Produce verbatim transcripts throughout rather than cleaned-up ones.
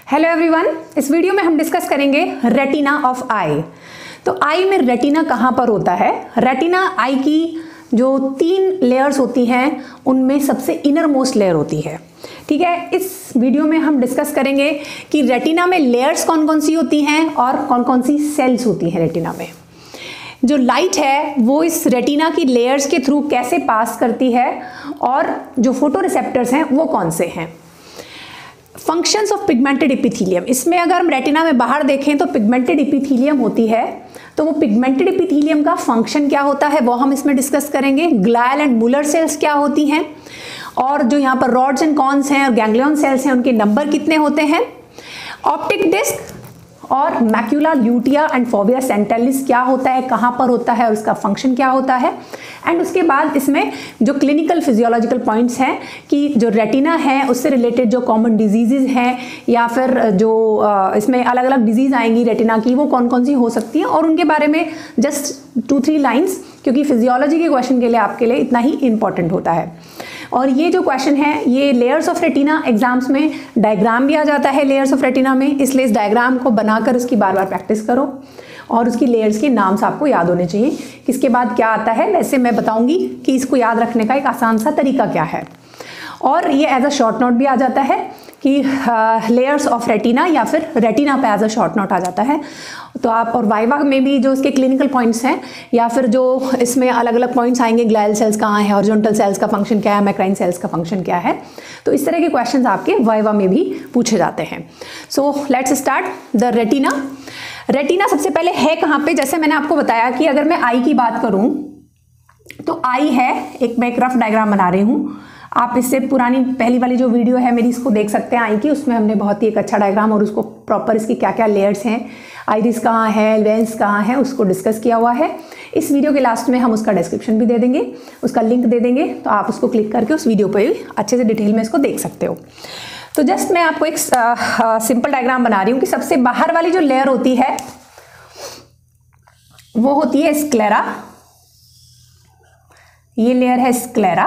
Hello everyone, इस video में हम डिस्कस करेंगे रेटिना ऑफ आई। तो आई में रेटिना कहाँ पर होता है? रेटिना आई की जो तीन लेयर्स होती हैं उनमें सबसे इनर मोस्ट लेयर होती है। ठीक है, इस वीडियो में हम डिस्कस करेंगे कि रेटिना में लेयर्स कौन कौन सी होती हैं और कौन कौन सी सेल्स होती हैं रेटिना में। जो लाइट है वो इस रेटिना की लेयर्स के थ्रू कैसे पास करती है और जो फोटो रिसेप्टर्स हैं वो कौन से हैं। फंक्शंस ऑफ पिगमेंटेड एपिथेलियम, इसमें अगर हम रेटिना में बाहर देखें तो पिगमेंटेड एपिथेलियम होती है, तो वो पिगमेंटेड एपिथेलियम का फंक्शन क्या होता है वो हम इसमें डिस्कस करेंगे। ग्लायल एंड मुलर सेल्स क्या होती हैं और जो यहाँ पर रॉड्स एंड कॉन्स हैं और गैंग्लियन सेल्स हैं उनके नंबर कितने होते हैं। ऑप्टिक डिस्क और macula lutea and fovea centralis क्या होता है, कहाँ पर होता है और उसका फंक्शन क्या होता है। एंड उसके बाद इसमें जो क्लिनिकल फिजियोलॉजिकल पॉइंट्स हैं कि जो रेटिना है उससे रिलेटेड जो कॉमन डिजीजेज हैं या फिर जो इसमें अलग अलग डिजीज आएंगी रेटिना की वो कौन कौन सी हो सकती हैं और उनके बारे में जस्ट टू थ्री लाइंस, क्योंकि फिजियोलॉजी के क्वेश्चन के लिए आपके लिए इतना ही इंपॉर्टेंट होता है। और ये जो क्वेश्चन है ये लेयर्स ऑफ रेटिना एग्जाम्स में डायग्राम भी आ जाता है लेयर्स ऑफ रेटिना में, इसलिए इस डायग्राम को बनाकर उसकी बार बार प्रैक्टिस करो और उसकी लेयर्स के नाम्स आपको याद होने चाहिए। किसके बाद क्या आता है वैसे मैं बताऊंगी कि इसको याद रखने का एक आसान सा तरीका क्या है। और ये एज अ शॉर्ट नोट भी आ जाता है कि लेयर्स ऑफ रेटिना या फिर रेटिना पे एज अ शॉर्ट नोट आ जाता है। तो आप और वाइवा में भी जो इसके क्लिनिकल पॉइंट्स हैं या फिर जो इसमें अलग अलग पॉइंट्स आएंगे, ग्लायल सेल्स कहाँ है, हॉरिजॉन्टल सेल्स का फंक्शन क्या है, मैक्राइन सेल्स का फंक्शन क्या है, तो इस तरह के क्वेश्चंस आपके वाइवा में भी पूछे जाते हैं। So let's start the retina. Retina सबसे पहले है कहाँ पे? जैसे मैंने आपको बताया कि अगर मैं आई की बात करूँ तो आई है, एक मैं एक रफ डायग्राम बना रही हूँ, आप इससे पुरानी पहली वाली जो वीडियो है मेरी इसको देख सकते हैं आई की, उसमें हमने बहुत ही एक अच्छा डायग्राम और उसको प्रॉपर इसकी क्या क्या लेयर्स हैं, आइरिस कहाँ है, लेंस कहाँ है, उसको डिस्कस किया हुआ है। इस वीडियो के लास्ट में हम उसका डिस्क्रिप्शन भी दे देंगे, उसका लिंक दे देंगे, तो आप उसको क्लिक करके उस वीडियो पर अच्छे से डिटेल में इसको देख सकते हो। तो जस्ट मैं आपको एक सिंपल डायग्राम बना रही हूँ कि सबसे बाहर वाली जो लेयर होती है वो होती है स्क्लेरा, ये लेयर है स्क्लेरा।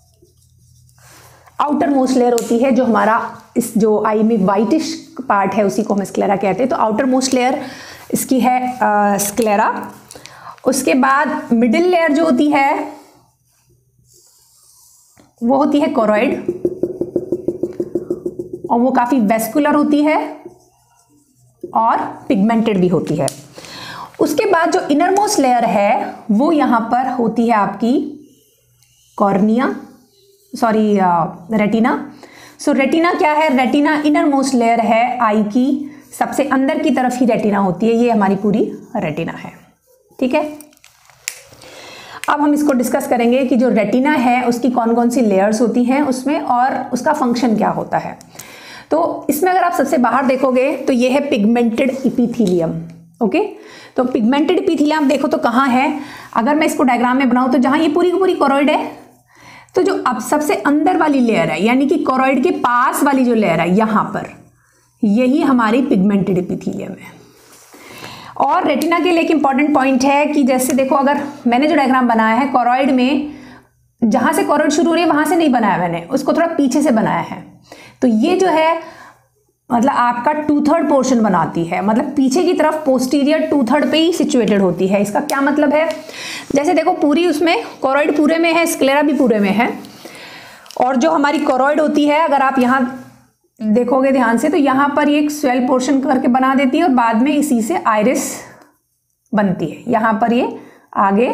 आउटर मोस्ट लेयर होती है जो हमारा इस जो आई में वाइटिश पार्ट है उसी को हम स्क्लेरा कहते हैं, तो आउटर मोस्ट लेयर इसकी है स्क्लेरा। उसके बाद मिडिल लेयर जो होती है वो होती है कोरॉइड और वो काफी वेस्कुलर होती है और पिगमेंटेड भी होती है। उसके बाद जो इनर मोस्ट लेयर है वो यहां पर होती है आपकी cornea, sorry retina. So retina क्या है? रेटिना इनर मोस्ट लेयर है आई की, सबसे अंदर की तरफ ही रेटिना होती है, ये हमारी पूरी रेटिना है। ठीक है, अब हम इसको डिस्कस करेंगे कि जो रेटिना है उसकी कौन कौन सी लेयर्स होती हैं उसमें और उसका फंक्शन क्या होता है। तो इसमें अगर आप सबसे बाहर देखोगे तो ये है पिगमेंटेड एपिथेलियम। ओके, तो पिगमेंटेड एपिथेलियम देखो तो कहाँ है, अगर मैं इसको डायग्राम में बनाऊं तो जहां ये पूरी की पूरी कोरॉइड है, तो जो अब सबसे अंदर वाली लेयर है यानी कि कोरॉइड के पास वाली जो लेयर है यहां पर, यही हमारी पिगमेंटेड एपिथेलियम है। और रेटिना के लिए एक इंपॉर्टेंट पॉइंट है कि जैसे देखो अगर मैंने जो डायग्राम बनाया है कोरॉइड में, जहां से कोरॉइड शुरू हो रही है वहां से नहीं बनाया मैंने, उसको थोड़ा पीछे से बनाया है। तो ये जो है मतलब आपका टू थर्ड पोर्शन बनाती है, मतलब पीछे की तरफ पोस्टीरियर टू थर्ड पे ही सिचुएटेड होती है। इसका क्या मतलब है, जैसे देखो पूरी उसमें कोरॉइड पूरे में है, स्क्लेरा भी पूरे में है, और जो हमारी कोरॉइड होती है अगर आप यहाँ देखोगे ध्यान से तो यहाँ पर ये एक स्वेल पोर्शन करके बना देती है और बाद में इसी से आइरिस बनती है। यहाँ पर ये आगे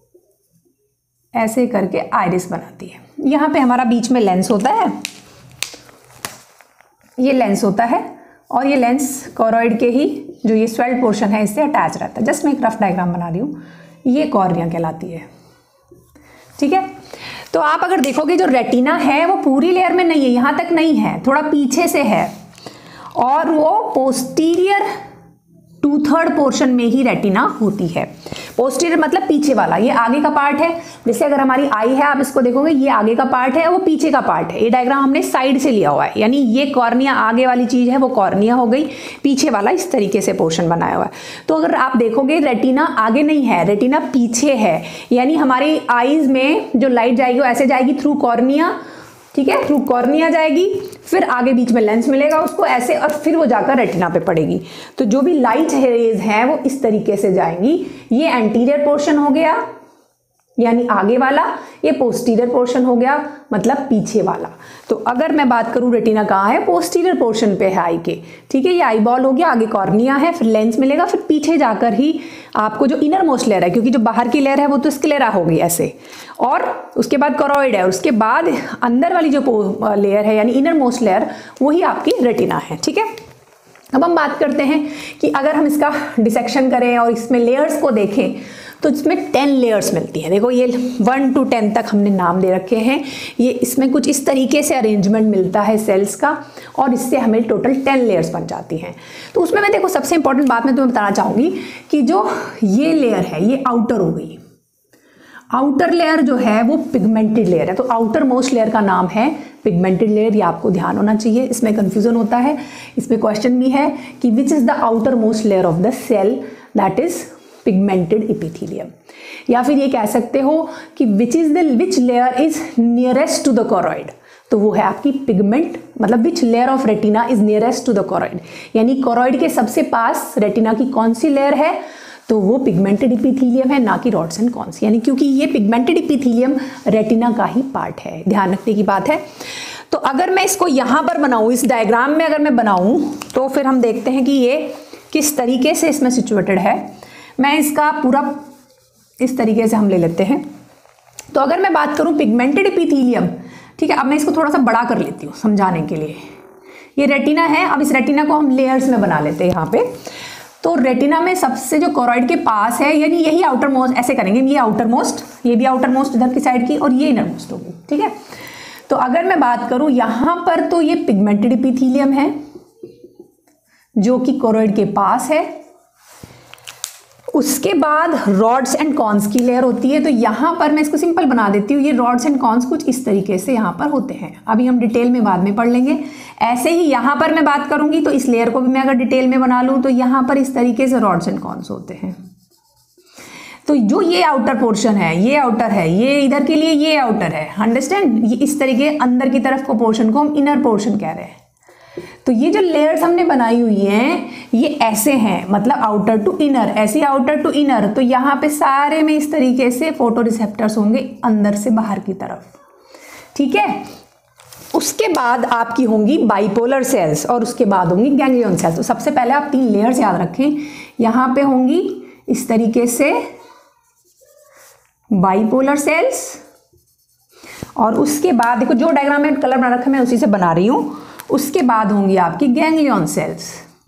ऐसे करके आइरिस बनाती है। यहाँ पे हमारा बीच में लेंस होता है, ये लेंस होता है और ये लेंस कोरॉइड के ही जो ये स्वेल्ड पोर्शन है इससे अटैच रहता है। जस्ट मैं एक रफ डायग्राम बना रही हूँ, ये कॉर्निया कहलाती है। ठीक है, तो आप अगर देखोगे जो रेटिना है वो पूरी लेयर में नहीं है, यहाँ तक नहीं है, थोड़ा पीछे से है और वो पोस्टीरियर टू थर्ड पोर्शन में ही रेटिना होती है। पोस्टीरियर मतलब पीछे वाला, ये आगे का पार्ट है। जैसे अगर हमारी आई है आप इसको देखोगे ये आगे का पार्ट है, वो पीछे का पार्ट है। ये डायग्राम हमने साइड से लिया हुआ है, यानी ये कॉर्निया आगे वाली चीज है वो कॉर्निया हो गई, पीछे वाला इस तरीके से पोर्शन बनाया हुआ है। तो अगर आप देखोगे रेटिना आगे नहीं है, रेटिना पीछे है, यानी हमारी आईज में जो लाइट जाएगी वो ऐसे जाएगी थ्रू कॉर्निया ठीक है, थ्रू कॉर्निया जाएगी, फिर आगे बीच में लेंस मिलेगा उसको ऐसे, और फिर वो जाकर रेटिना पे पड़ेगी। तो जो भी लाइट रेज हैं वो इस तरीके से जाएंगी। ये एंटीरियर पोर्शन हो गया यानी आगे वाला, ये पोस्टीरियर पोर्शन हो गया मतलब पीछे वाला। तो अगर मैं बात करूं रेटिना कहाँ है, पोस्टीरियर पोर्शन पे है आई के, ठीक है। ये आई बॉल हो गया, आगे कॉर्निया है, फिर लेंस मिलेगा, फिर पीछे जाकर ही आपको जो इनर मोस्ट लेयर है, क्योंकि जो बाहर की लेयर है वो तो स्क्लेरा होगी ऐसे, और उसके बाद कॉरोइड है, और उसके बाद अंदर वाली जो लेयर है यानी इनर मोस्ट लेयर वही आपकी रेटिना है, ठीक है। अब हम बात करते हैं कि अगर हम इसका डिसेक्शन करें और इसमें लेयर्स को देखें तो इसमें टेन लेयर्स मिलती हैं। देखो ये वन टू टेन तक हमने नाम दे रखे हैं। ये इसमें कुछ इस तरीके से अरेंजमेंट मिलता है सेल्स का, और इससे हमें टोटल टेन लेयर्स बन जाती हैं। तो उसमें मैं देखो सबसे इंपॉर्टेंट बात मैं तुम्हें बताना चाहूँगी कि जो ये लेयर है ये आउटर हो गई। आउटर लेयर जो है वो पिगमेंटेड लेयर है। तो आउटर मोस्ट लेयर का नाम है पिगमेंटेड लेयर, ये आपको ध्यान होना चाहिए, इसमें कंफ्यूजन होता है। इसमें क्वेश्चन भी है कि which is the outermost layer of the cell, that is pigmented epithelium. या फिर ये कह सकते हो कि which is the which layer is nearest to the choroid, तो वो है आपकी पिगमेंट, मतलब which layer of retina is nearest to the choroid, यानी कॉरोइड के सबसे पास रेटिना की कौन सी लेयर है, तो वो पिगमेंटेड इपिथेलियम है, ना कि रॉड्स एंड कॉन्स, यानी क्योंकि ये पिगमेंटेड इपिथेलियम रेटिना का ही पार्ट है, ध्यान रखने की बात है। तो अगर मैं इसको यहाँ पर बनाऊँ, इस डायग्राम में अगर मैं बनाऊँ, तो फिर हम देखते हैं कि ये किस तरीके से इसमें सिचुएटेड है। मैं इसका पूरा इस तरीके से हम ले लेते हैं। तो अगर मैं बात करूं पिगमेंटेड एपिथेलियम, ठीक है, अब मैं इसको थोड़ा सा बड़ा कर लेती हूँ समझाने के लिए। ये रेटिना है, अब इस रेटिना को हम लेयर्स में बना लेते हैं यहाँ पे। तो रेटिना में सबसे जो कॉरोइड के पास है, यानी यही आउटर मोस्ट, ऐसे करेंगे, ये आउटर मोस्ट, ये भी आउटर मोस्ट इधर की साइड की, और ये इनर मोस्ट होगी, ठीक है। तो अगर मैं बात करूं यहाँ पर, तो ये पिगमेंटेड एपिथेलियम है जो कि कॉरोइड के पास है। उसके बाद रॉड्स एंड कॉन्स की लेयर होती है। तो यहाँ पर मैं इसको सिंपल बना देती हूँ, ये रॉड्स एंड कॉन्स कुछ इस तरीके से यहाँ पर होते हैं। अभी हम डिटेल में बाद में पढ़ लेंगे। ऐसे ही यहाँ पर मैं बात करूँगी तो इस लेयर को भी मैं अगर डिटेल में बना लूँ तो यहाँ पर इस तरीके से रॉड्स एंड कॉन्स होते हैं। तो जो ये आउटर पोर्शन है, ये आउटर है, ये इधर के लिए ये आउटर है, अंडरस्टैंड। ये इस तरीके अंदर की तरफ को पोर्शन को हम इनर पोर्शन कह रहे हैं। तो ये जो लेयर्स हमने बनाई हुई हैं ये ऐसे हैं, मतलब आउटर टू इनर, ऐसे आउटर टू इनर। तो यहाँ पे सारे में इस तरीके से फोटो रिसेप्टर्स होंगे अंदर से बाहर की तरफ, ठीक है। उसके बाद आपकी होंगी बाइपोलर सेल्स और उसके बाद होंगी गैंग्लियन सेल्स। तो सबसे पहले आप तीन लेयर्स याद रखें, यहाँ पे होंगी इस तरीके से बाइपोलर सेल्स, और उसके बाद देखो जो डायग्राम में कलर बना रखा है मैं उसी से बना रही हूँ। उसके बाद होंगी आपकी गैंग्लियन सेल्स,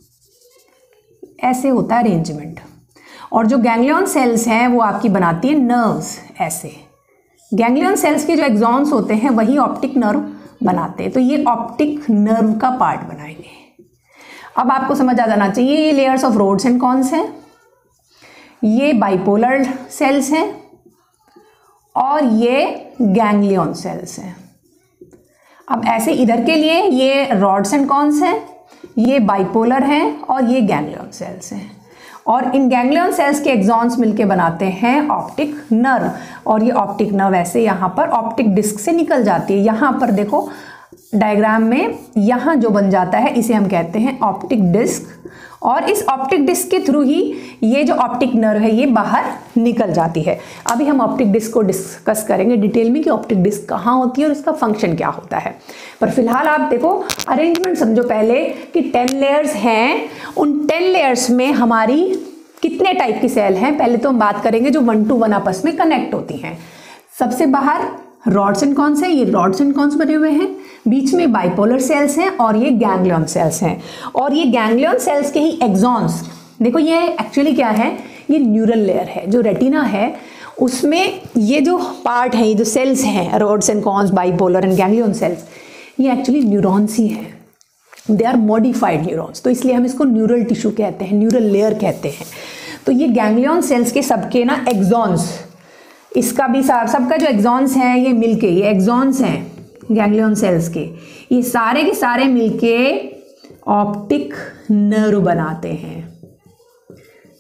ऐसे होता है अरेंजमेंट। और जो गैंग्लियन सेल्स हैं वो आपकी बनाती है नर्व्स, ऐसे। गैंग्लियन सेल्स के जो एक्सॉन्स होते हैं वही ऑप्टिक नर्व बनाते हैं। तो ये ऑप्टिक नर्व का पार्ट बनाएंगे। अब आपको समझ आ जाना चाहिए ये layers of rods and cones हैं, ये बाइपोलर सेल्स हैं, और ये गैंग्लियन सेल्स हैं। अब ऐसे इधर के लिए ये रॉड्स एंड कॉन्स हैं, ये बाइपोलर हैं, और ये गैंग्लियन सेल्स हैं। और इन गैंग्लियन सेल्स के एक्सॉन्स मिलके बनाते हैं ऑप्टिक नर्व, और ये ऑप्टिक नर्व ऐसे यहाँ पर ऑप्टिक डिस्क से निकल जाती है। यहाँ पर देखो डायग्राम में यहाँ जो बन जाता है इसे हम कहते हैं ऑप्टिक डिस्क, और इस ऑप्टिक डिस्क के थ्रू ही ये जो ऑप्टिक नर्व है ये बाहर निकल जाती है। अभी हम ऑप्टिक डिस्क को डिस्कस करेंगे डिटेल में कि ऑप्टिक डिस्क कहाँ होती है और इसका फंक्शन क्या होता है। पर फिलहाल आप देखो अरेंजमेंट समझो पहले कि टेन लेयर्स हैं, उन टेन लेयर्स में हमारी कितने टाइप की सेल हैं। पहले तो हम बात करेंगे जो वन टू वन आपस में कनेक्ट होती हैं। सबसे बाहर रॉड्स एंड कॉन्स है, ये रॉड्स एंड कॉन्स बने हुए हैं, बीच में बाइपोलर सेल्स हैं, और ये गैंग्लियन सेल्स हैं। और ये गैंग्लियन सेल्स के ही एक्सॉन्स, देखो ये एक्चुअली क्या है, ये न्यूरल लेयर है। जो रेटिना है उसमें ये जो पार्ट है, ये जो सेल्स हैं rods and cones, bipolar and ganglion cells, ये एक्चुअली न्यूरॉन्स ही हैं, दे आर मॉडिफाइड न्यूरॉन्स। तो इसलिए हम इसको न्यूरल टिश्यू कहते हैं, न्यूरल लेयर कहते हैं। तो ये गैंग्लियन सेल्स के सबके ना एक्सॉन्स, इसका भी सबका जो एक्सॉन्स हैं ये मिलके, ये एक्सॉन्स हैं गैंग्लियन सेल्स के, ये सारे के सारे मिलके ऑप्टिक नर्व बनाते हैं,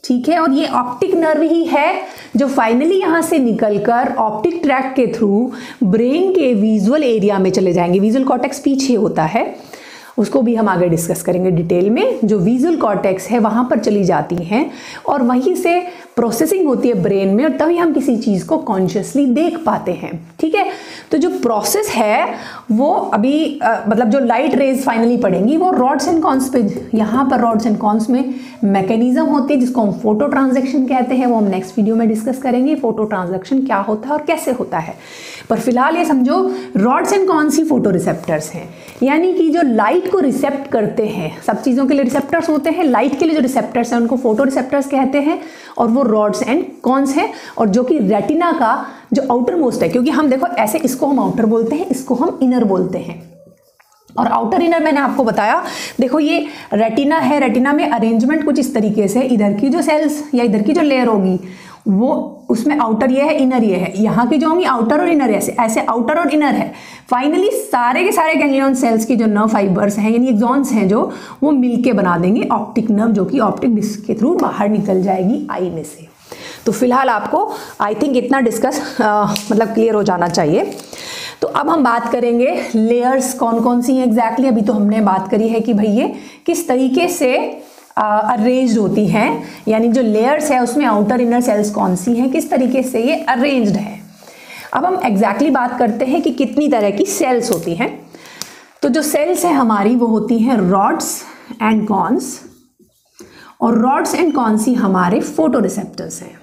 ठीक है। और ये ऑप्टिक नर्व ही है जो फाइनली यहाँ से निकलकर ऑप्टिक ट्रैक के थ्रू ब्रेन के विजुअल एरिया में चले जाएंगे। विजुअल कॉर्टेक्स पीछे होता है, उसको भी हम आगे डिस्कस करेंगे डिटेल में। जो विजुअल कॉर्टेक्स है वहाँ पर चली जाती हैं और वहीं से प्रोसेसिंग होती है ब्रेन में, और तभी हम किसी चीज़ को कॉन्शियसली देख पाते हैं, ठीक है। तो जो प्रोसेस है वो अभी आ, मतलब जो लाइट रेज फाइनली पड़ेंगी वो रॉड्स एंड कॉन्स पे, यहाँ पर रॉड्स एंड कॉन्स में मैकेनिज्म होती है जिसको हम फोटो ट्रांजैक्शन कहते हैं। वो हम नेक्स्ट वीडियो में डिस्कस करेंगे फोटो ट्रांजैक्शन क्या होता है और कैसे होता है। पर फिलहाल ये समझो रॉड्स एंड कॉन्स ही फोटो रिसेप्टर्स हैं, यानी कि जो लाइट को रिसेप्ट करते हैं। सब चीज़ों के लिए रिसेप्टर्स होते हैं, लाइट के लिए जो रिसेप्टर्स हैं उनको फोटो रिसेप्टर्स कहते हैं, और वो रॉड्स एंड कॉन्स हैं। और जो कि रेटिना का जो आउटर मोस्ट है, क्योंकि हम देखो ऐसे इसको हम आउटर बोलते हैं, इसको हम इनर बोलते हैं। और आउटर इनर मैंने आपको बताया, देखो ये रेटिना है, रेटिना में अरेंजमेंट कुछ इस तरीके से, इधर की जो सेल्स या इधर की जो लेयर होगी वो उसमें आउटर ये है, इनर ये है, यहाँ की जो होंगी आउटर और इनर, ऐसे ऐसे आउटर और इनर है। फाइनली सारे के सारे गैंग्लियन सेल्स की जो नर्व फाइबर्स हैं यानी एक्सॉन्स हैं जो, वो मिलके बना देंगे ऑप्टिक नर्व, जो कि ऑप्टिक डिस्क के थ्रू बाहर निकल जाएगी आई में से। तो फिलहाल आपको आई थिंक इतना डिस्कस मतलब क्लियर हो जाना चाहिए। तो अब हम बात करेंगे लेयर्स कौन कौन सी हैं एग्जैक्टली। अभी तो हमने बात करी है कि भाई ये किस तरीके से अरेंज्ड होती हैं, यानी जो लेयर्स है उसमें आउटर इनर सेल्स कौन सी हैं, किस तरीके से ये अरेंज्ड है। अब हम एग्जैक्टली बात करते हैं कि कितनी तरह की सेल्स होती हैं। तो जो सेल्स हैं हमारी वो होती हैं रॉड्स एंड कॉन्स, और रॉड्स एंड कॉन्स ही हमारे फोटो रिसेप्टर्स हैं,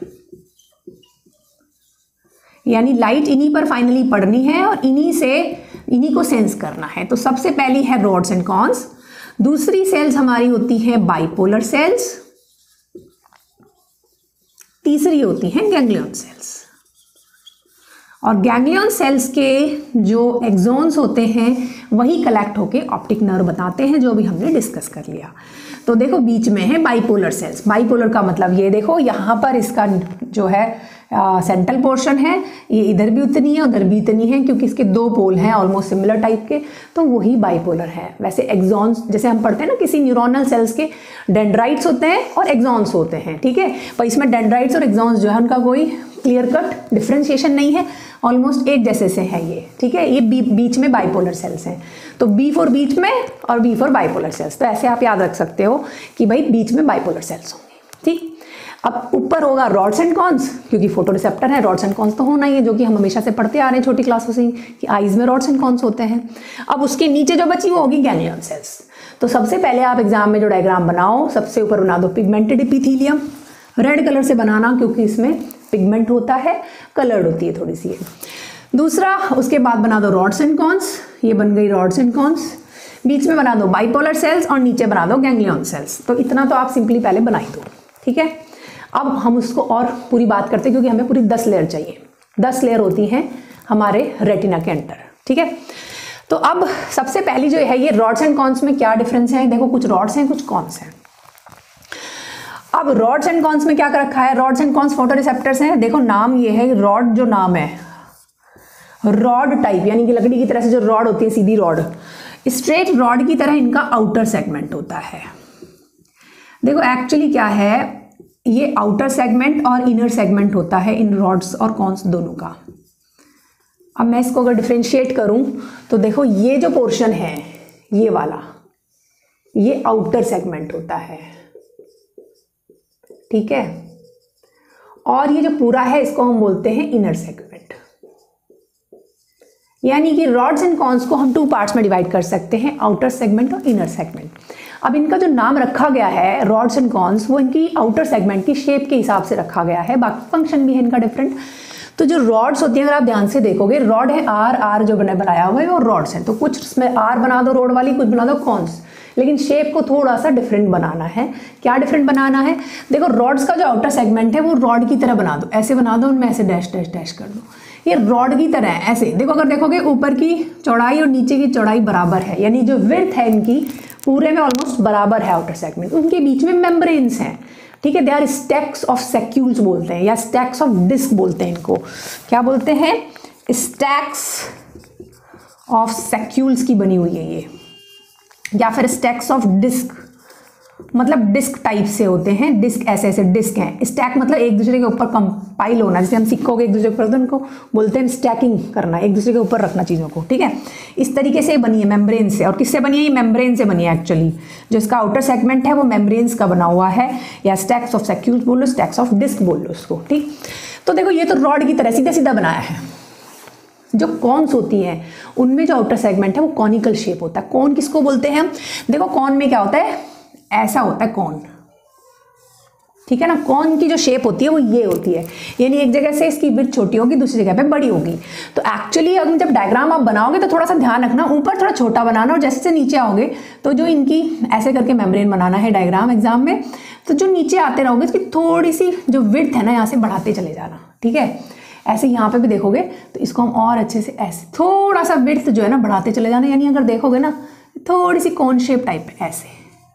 यानी लाइट इन्हीं पर फाइनली पड़नी है और इन्हीं से इन्हीं को सेंस करना है। तो सबसे पहली है रॉड्स एंड कॉन्स। दूसरी सेल्स हमारी होती है बाइपोलर सेल्स, तीसरी होती हैं गैंग्लियन सेल्स। और गैंग्लियन सेल्स के जो एक्सॉन्स होते हैं वही कलेक्ट होके ऑप्टिक नर्व बताते हैं, जो भी हमने डिस्कस कर लिया। तो देखो बीच में है बाइपोलर सेल्स। बाइपोलर का मतलब ये देखो यहाँ पर इसका जो है सेंट्रल पोर्शन है, ये इधर भी उतनी है उधर भी इतनी है, क्योंकि इसके दो पोल हैं ऑलमोस्ट सिमिलर टाइप के, तो वही बाइपोलर है। वैसे एक्सॉन्स जैसे हम पढ़ते हैं ना, किसी न्यूरोनल सेल्स के डेंड्राइट्स होते हैं और एक्सॉन्स होते हैं, ठीक है। पर इसमें डेंड्राइट्स और एक्सॉन्स जो है उनका कोई क्लियर कट डिफ्रेंशिएशन नहीं है, ऑलमोस्ट एक जैसे से है ये, ठीक है। ये बी, बीच में बाइपोलर सेल्स हैं, तो बी फॉर बीच में और बी फॉर बाइपोलर सेल्स। तो ऐसे आप याद रख सकते हो कि भाई बीच में बाइपोलर सेल्स होंगी, ठीक। अब ऊपर होगा रॉड्स एंड कॉन्स, क्योंकि फोटो रिसेप्टर है, रॉड्स एंड कॉन्स तो होना ही है, जो कि हम हमेशा से पढ़ते आ रहे हैं छोटी क्लासों से कि आईज में रॉड्स एंड कॉन्स होते हैं। अब उसके नीचे जो बची वो होगी गैंग्लियन सेल्स। तो सबसे पहले आप एग्जाम में जो डायग्राम बनाओ, सबसे ऊपर बना दो पिगमेंटेड एपिथेलियम, रेड कलर से बनाना क्योंकि इसमें पिगमेंट होता है, कलर्ड होती है थोड़ी सी ये। दूसरा उसके बाद बना दो रॉड्स एंड कॉन्स, ये बन गई रॉड्स एंड कॉन्स। बीच में बना दो बाइपोलर सेल्स और नीचे बना दो गैंग्लियन सेल्स। तो इतना तो आप सिंपली पहले बना ही दो, ठीक है। अब हम उसको और पूरी बात करते हैं, क्योंकि हमें पूरी दस लेयर चाहिए। दस लेयर होती हैं हमारे रेटिना के अंदर, ठीक है। तो अब सबसे पहली जो है ये रॉड्स एंड कॉन्स में क्या डिफरेंस है, देखो कुछ रॉड्स हैं कुछ कॉन्स हैं। अब रॉड्स एंड कॉन्स में क्या कर रखा है, rods and cones photoreceptors हैं। देखो नाम ये है, रॉड जो नाम है रॉड टाइप, यानी कि लकड़ी की तरह से जो रॉड होती है सीधी रॉड, स्ट्रेट रॉड की तरह इनका आउटर सेगमेंट होता है। देखो एक्चुअली क्या है, ये आउटर सेगमेंट और इनर सेगमेंट होता है इन रॉड्स और कॉन्स दोनों का। अब मैं इसको अगर डिफरेंशिएट करूं तो देखो ये जो पोर्शन है ये वाला, ये आउटर सेगमेंट होता है, ठीक है। और ये जो पूरा है इसको हम बोलते हैं इनर सेगमेंट। यानी कि रॉड्स एंड कॉन्स को हम टू पार्ट्स में डिवाइड कर सकते हैं, आउटर सेगमेंट और इनर सेगमेंट। अब इनका जो नाम रखा गया है रॉड्स एंड कॉन्स, वो इनकी आउटर सेगमेंट की शेप के हिसाब से रखा गया है, बाकी फंक्शन भी है इनका डिफरेंट। तो जो रॉड्स होती हैं अगर आप ध्यान से देखोगे, रॉड है आर, आर जो बना बनाया हुआ है वो रॉड्स हैं। तो कुछ इसमें आर बना दो रॉड वाली, कुछ बना दो कॉन्स, लेकिन शेप को थोड़ा सा डिफरेंट बनाना है। क्या डिफरेंट बनाना है, देखो रॉड्स का जो आउटर सेगमेंट है वो रॉड की तरह बना दो, ऐसे बना दो, उनमें ऐसे डैश डैश डैश कर दो, ये रॉड की तरह है ऐसे। देखो अगर देखोगे ऊपर की चौड़ाई और नीचे की चौड़ाई बराबर है, यानी जो विड्थ है इनकी पूरे में ऑलमोस्ट बराबर है आउटर सेगमेंट। उनके बीच में मेम्ब्रेन्स हैं, ठीक है। They are stacks of saccules बोलते हैं, या स्टैक्स ऑफ डिस्क बोलते हैं इनको। क्या बोलते हैं, स्टैक्स ऑफ सैक्यूल्स की बनी हुई है ये, या फिर स्टैक्स ऑफ डिस्क मतलब डिस्क टाइप से होते हैं, डिस्क ऐसे ऐसे डिस्क हैं। स्टैक मतलब एक दूसरे के ऊपर कंपाइल होना, जैसे हम सिक्कों के एक दूसरे के ऊपर, तो उनको बोलते हैं स्टैकिंग करना, एक दूसरे के ऊपर रखना चीज़ों को, ठीक है। इस तरीके से बनी है मेम्ब्रेन से। और किससे बनी है? ये मेम्ब्रेन से बनी है एक्चुअली। जो इसका आउटर सेगमेंट है वो मेम्ब्रेन्स का बना हुआ है, या स्टैक्स ऑफ सैक्यूल्स बोल लो, स्टैक्स ऑफ डिस्क बोल लो उसको, ठीक। तो देखो ये तो रॉड की तरह सीधा सीधा बनाया है। जो कॉन्स होती हैं उनमें जो आउटर सेगमेंट है वो कॉनिकल शेप होता है। कॉन किसको बोलते हैं हम? देखो कॉन में क्या होता है, ऐसा होता है कॉन, ठीक है ना। कॉन की जो शेप होती है वो ये होती है, यानी एक जगह से इसकी विड्थ छोटी होगी, दूसरी जगह पे बड़ी होगी। तो एक्चुअली अब जब डायग्राम आप बनाओगे तो थोड़ा सा ध्यान रखना, ऊपर थोड़ा छोटा बनाना, और जैसे से नीचे आओगे तो जो इनकी ऐसे करके मेम्ब्रेन बनाना है डायग्राम एग्जाम में, तो जो नीचे आते रहोगे इसकी थोड़ी सी जो विड्थ है ना यहाँ से बढ़ाते चले जाना, ठीक है। ऐसे यहाँ पे भी देखोगे तो इसको हम और अच्छे से ऐसे थोड़ा सा विड्थ जो है ना बढ़ाते चले जाना, यानी अगर देखोगे ना थोड़ी सी कॉन शेप टाइप ऐसे,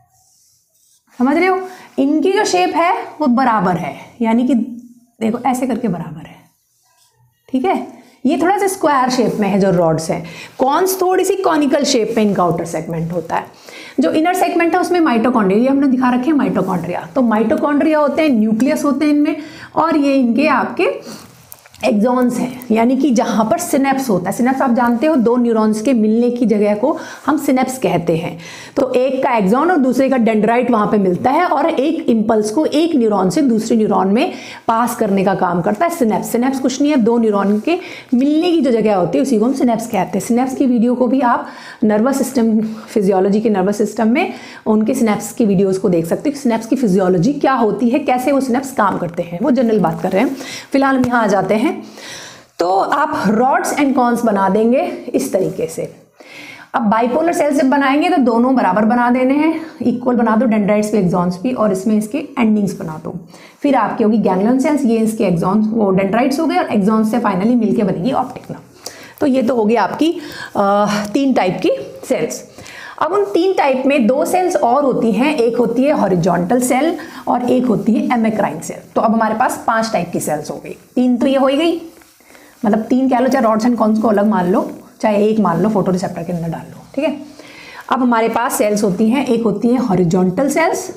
समझ रहे हो। इनकी जो शेप है वो बराबर है, यानी कि देखो ऐसे करके बराबर है, ठीक है। ये थोड़ा सा स्क्वायर शेप में है जो रॉड्स हैं। कॉन्स थोड़ी सी कॉनिकल शेप में इनका आउटर सेगमेंट होता है। जो इनर सेगमेंट है उसमें माइटोकॉन्ड्रिया, ये हमने दिखा रखे हैं माइटोकॉन्ड्रिया। तो माइटोकॉन्ड्रिया होते हैं, न्यूक्लियस होते हैं इनमें, और ये इनके आपके एक्सॉन्स हैं, यानी कि जहाँ पर सिनेप्स होता है। सिनेप्स आप जानते हो, दो न्यूरॉन्स के मिलने की जगह को हम सिनेप्स कहते हैं। तो एक का एक्सॉन और दूसरे का डेंड्राइट वहाँ पे मिलता है, और एक इम्पल्स को एक न्यूरॉन से दूसरे न्यूरॉन में पास करने का काम करता है सिनेप्स। सिनेप्स कुछ नहीं है, दो न्यूरॉन के मिलने की जो जगह होती है उसी को हम सिनेप्स कहते हैं। सिनेप्स की वीडियो को भी आप नर्वस सिस्टम, फिजियोलॉजी के नर्वस सिस्टम में उनके सिनेप्स की वीडियोज को देख सकते हो। सिनेप्स की फिजियोलॉजी क्या होती है, कैसे वो सिनेप्स काम करते हैं, वो जनरल बात कर रहे हैं। फिलहाल हम यहाँ आ जाते हैं। तो आप रॉड्स एंड कॉन्स बना देंगे इस तरीके से। अब बाइपोलर सेल जब बनाएंगे तो दोनों बराबर बना देने हैं, इक्वल बना दो, डेंड्राइट्स भी एक्सॉन्स भी, और इसमें इसके एंडिंग्स बना दो। फिर आपकी होगी गैंग्लियन सेल्स, ये इसके एक्सॉन्स वो डेंड्राइट्स हो गए, और एक्सॉन्स से फाइनली मिलके बनेगी ऑप्टिक नर्व। तो ये तो होगी आपकी आ, तीन टाइप की सेल्स। अब उन तीन टाइप में दो सेल्स और होती हैं, एक होती है हॉरिजॉन्टल सेल और एक होती है एमेक्राइन सेल। तो अब हमारे पास पांच टाइप की सेल्स हो गई। तीन तो ये हो ही गई, मतलब तीन कह लो, चाहे रॉड्स एंड कॉन्स को अलग मान लो, चाहे एक मान लो, फोटो रिसेप्टर के अंदर डाल लो, ठीक है। अब हमारे पास सेल्स होती हैं, एक होती है हॉरिजॉन्टल सेल्स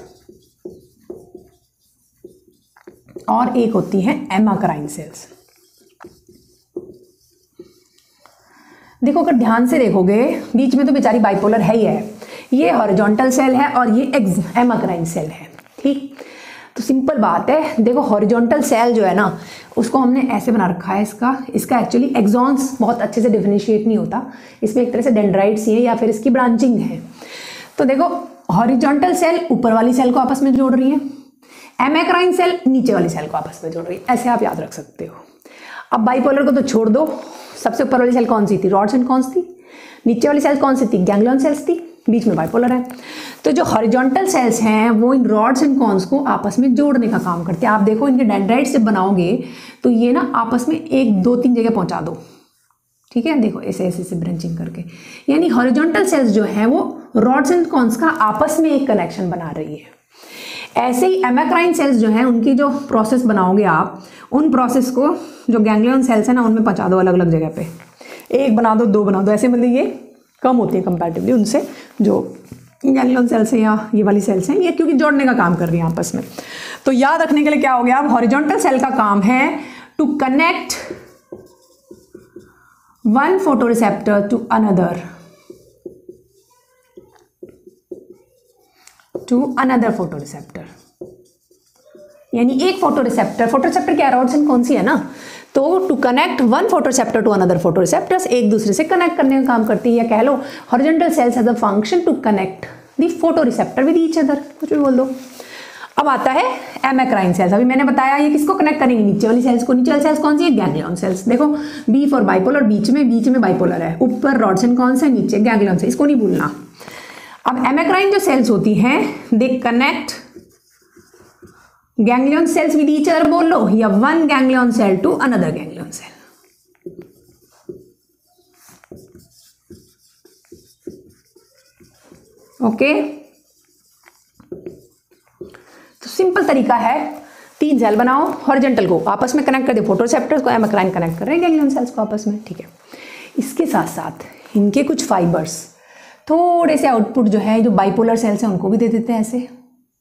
और एक होती है एमेक्राइन सेल्स। देखो अगर ध्यान से देखोगे, बीच में तो बेचारी बाइपोलर है ही है, ये हॉरिजॉन्टल सेल है और ये एमेक्राइन सेल है, ठीक। तो सिंपल बात है, देखो हॉरिजॉन्टल सेल जो है ना उसको हमने ऐसे बना रखा है, इसका इसका एक्चुअली एक्सॉन्स बहुत अच्छे से डिफरेंशिएट नहीं होता, इसमें एक तरह से डेंड्राइट्स ही है या फिर इसकी ब्रांचिंग है। तो देखो हॉरिजॉन्टल सेल ऊपर वाली सेल को आपस में जोड़ रही है, एमेक्राइन सेल नीचे वाली सेल को आपस में जोड़ रही है, ऐसे आप याद रख सकते हो। अब बाइपोलर को तो छोड़ दो, सबसे ऊपर वाली सेल कौन सी थी? रॉड्स एंड कॉन्स थी। नीचे वाली सेल कौन सी थी? गैंग्लियन सेल्स थी। बीच में बाइपोलर है। तो जो हॉरिजॉन्टल सेल्स हैं वो इन रॉड्स एंड कॉन्स को आपस में जोड़ने का काम करते हैं। आप देखो इनके डेंड्राइट्स जब बनाओगे तो ये ना आपस में एक दो तीन जगह पहुंचा दो, ठीक है। देखो ऐसे ऐसे से ब्रांचिंग करके, यानी हॉरिजॉन्टल सेल्स जो है वो रॉड्स एंड कॉन्स का आपस में एक कनेक्शन बना रही है। ऐसे ही एमेक्राइन सेल्स जो है उनकी जो प्रोसेस बनाओगे आप, उन प्रोसेस को जो गैंग्लियन सेल्स है ना उनमें पहुंचा दो अलग अलग जगह पे, एक बना दो, दो बना दो, ऐसे मतलब ये कम होती है कंपैरेटिवली उनसे जो गैंग्लियन सेल्स हैं या ये वाली सेल्स हैं, ये क्योंकि जोड़ने का काम कर रही है आपस में। तो याद रखने के लिए क्या हो गया, अब हॉरिजॉन्टल सेल का काम है to connect one photoreceptor to another to another photoreceptor, यानी एक फोटोरिसेप्टर, फोटोरिसेप्टर क्या रॉड्स एंड कौन सी है ना, तो to connect one photoreceptor to another photoreceptors, एक दूसरे से कनेक्ट करने का काम करती है, या कह लो horizontal cells has a function to connect the photoreceptor with each other, कुछ भी बोल दो। अब आता है एमेक्राइन सेल्स। अभी मैंने बताया ये किसको कनेक्ट करेंगे, नीचे वाली सेल्स को। नीचे वाली सेल्स कौन सी है? Ganglion cells. देखो बी फॉर बाइपोलर, बीच में बीच में बाइपोलर है, ऊपर रॉड्स एंड कॉन्स है, नीचे गैंग्लियन सेल्स, इसको नहीं भूलना। अब एमेक्राइन जो सेल्स होती हैं they connect ganglion cells with each other बोल लो, या one ganglion cell to another ganglion cell. Okay, तो सिंपल तरीका है, तीन सेल बनाओ, हॉरिजॉन्टल को आपस में कनेक्ट कर दो, फोटोरिसेप्टर्स को एमेक्राइन कनेक्ट कर रहे हैं गैंग्लियन सेल्स को आपस में, ठीक है। इसके साथ साथ इनके कुछ फाइबर्स, थोड़े से आउटपुट जो है जो बाइपोलर सेल्स हैं उनको भी दे देते हैं ऐसे,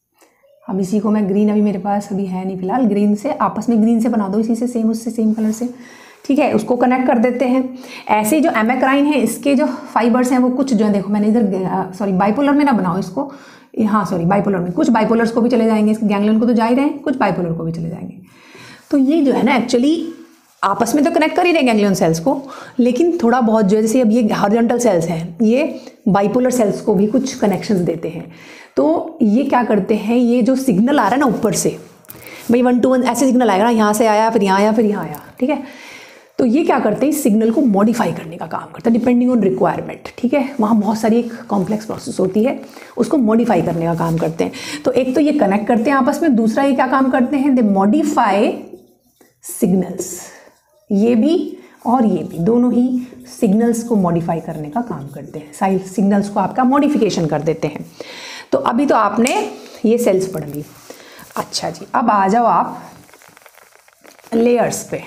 अब इसी को मैं ग्रीन, अभी मेरे पास अभी है नहीं फिलहाल, ग्रीन से आपस में ग्रीन से बना दो इसी से सेम, उससे सेम कलर से, ठीक है, उसको कनेक्ट कर देते हैं। ऐसे जो एमेक्राइन है इसके जो फाइबर्स हैं वो कुछ जो है, देखो मैंने इधर सॉरी बाइपोलर में ना बनाओ इसको, हाँ सॉरी बाइपोलर में, कुछ बाइपोलर्स को भी चले जाएंगे, इसके गैंग्लियन को तो जा ही रहे हैं, कुछ बाइपोलर को भी चले जाएंगे। तो ये जो है ना एक्चुअली आपस में तो कनेक्ट कर ही रहे गैंग्लियन सेल्स को, लेकिन थोड़ा बहुत जो है जैसे अब ये हॉरिजॉन्टल सेल्स हैं ये बाइपोलर सेल्स को भी कुछ कनेक्शंस देते हैं। तो ये क्या करते हैं, ये जो सिग्नल आ रहा है ना ऊपर से, भाई वन टू वन ऐसे सिग्नल आएगा ना, यहाँ से आया फिर यहाँ आया फिर यहाँ आया, ठीक है, तो ये क्या करते हैं, इस सिग्नल को मॉडिफाई करने का काम करता है डिपेंडिंग ऑन रिक्वायरमेंट, ठीक है, वहाँ बहुत सारी एक कॉम्प्लेक्स प्रोसेस होती है, उसको मॉडिफाई करने का काम करते हैं। तो एक तो ये कनेक्ट करते हैं आपस में, दूसरा ये क्या काम करते हैं, दे मॉडिफाई सिग्नल्स, ये भी और ये भी दोनों ही सिग्नल्स को मॉडिफाई करने का काम करते हैं, साइड सिग्नल्स को आपका मॉडिफिकेशन कर देते हैं। तो अभी तो आपने ये सेल्स पढ़ ली। अच्छा जी, अब आ जाओ आप लेयर्स पे।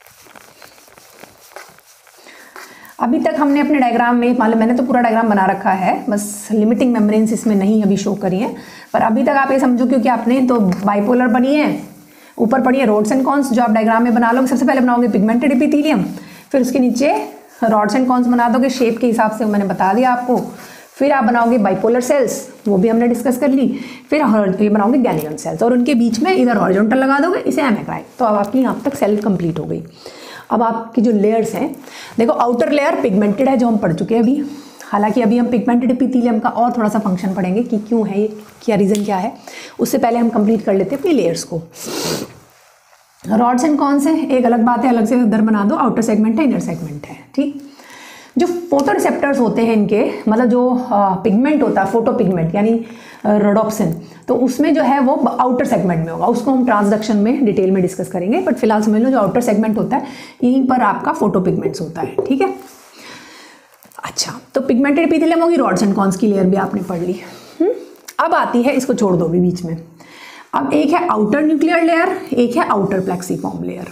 अभी तक हमने अपने डायग्राम में, मान लो मैंने तो पूरा डायग्राम बना रखा है, बस लिमिटिंग मेम्ब्रेन्स इसमें नहीं अभी शो करी है, पर अभी तक आप ये समझो क्योंकि आपने तो बाइपोलर बनी है, ऊपर पड़ी है रॉड्स एंड कॉन्स जो आप डायग्राम में बना लोगे, सबसे पहले बनाओगे पिगमेंटेड एपिथेलियम, फिर उसके नीचे रॉड्स एंड कॉन्स बना दोगे शेप के हिसाब से, मैंने बता दिया आपको, फिर आप बनाओगे बाइपोलर सेल्स, वो भी हमने डिस्कस कर ली, फिर ये बनाओगे गैंग्लियन सेल्स और उनके बीच में इधर हॉरिजॉन्टल लगा दोगे, इसे एमेक्राइन। तो अब आपकी यहाँ तक सेल कंप्लीट हो गई। अब आपकी जो लेयर्स हैं, देखो आउटर लेयर पिगमेंटेड है जो हम पढ़ चुके हैं अभी, हालांकि अभी हम पिगमेंटेड एपिथेलियम का और थोड़ा सा फंक्शन पढ़ेंगे कि क्यों है ये, क्या रीज़न क्या है, उससे पहले हम कंप्लीट कर लेते हैं अपनी लेयर्स को। रॉड्स एंड कॉन्स है, एक अलग बात है, अलग से उधर बना दो, आउटर सेगमेंट है इनर सेगमेंट है, ठीक। जो फोटो रिसेप्टर्स होते हैं इनके, मतलब जो पिगमेंट होता है फोटो पिगमेंट यानी रोडोप्सिन, तो उसमें जो है वो आउटर सेगमेंट में होगा, उसको हम ट्रांसडक्शन में डिटेल में डिस्कस करेंगे, बट फिलहाल समझ लो जो आउटर सेगमेंट होता है यहीं पर आपका फोटो पिगमेंट्स होता है, ठीक है। अच्छा, तो पिगमेंटेड एपिथेलियम होगी, रॉड्स एंड कॉन्स की लेयर भी आपने पढ़ ली। अब आती है, इसको छोड़ दो भी बीच में, अब एक है आउटर न्यूक्लियर लेयर, एक है आउटर प्लेक्सीफॉर्म लेयर।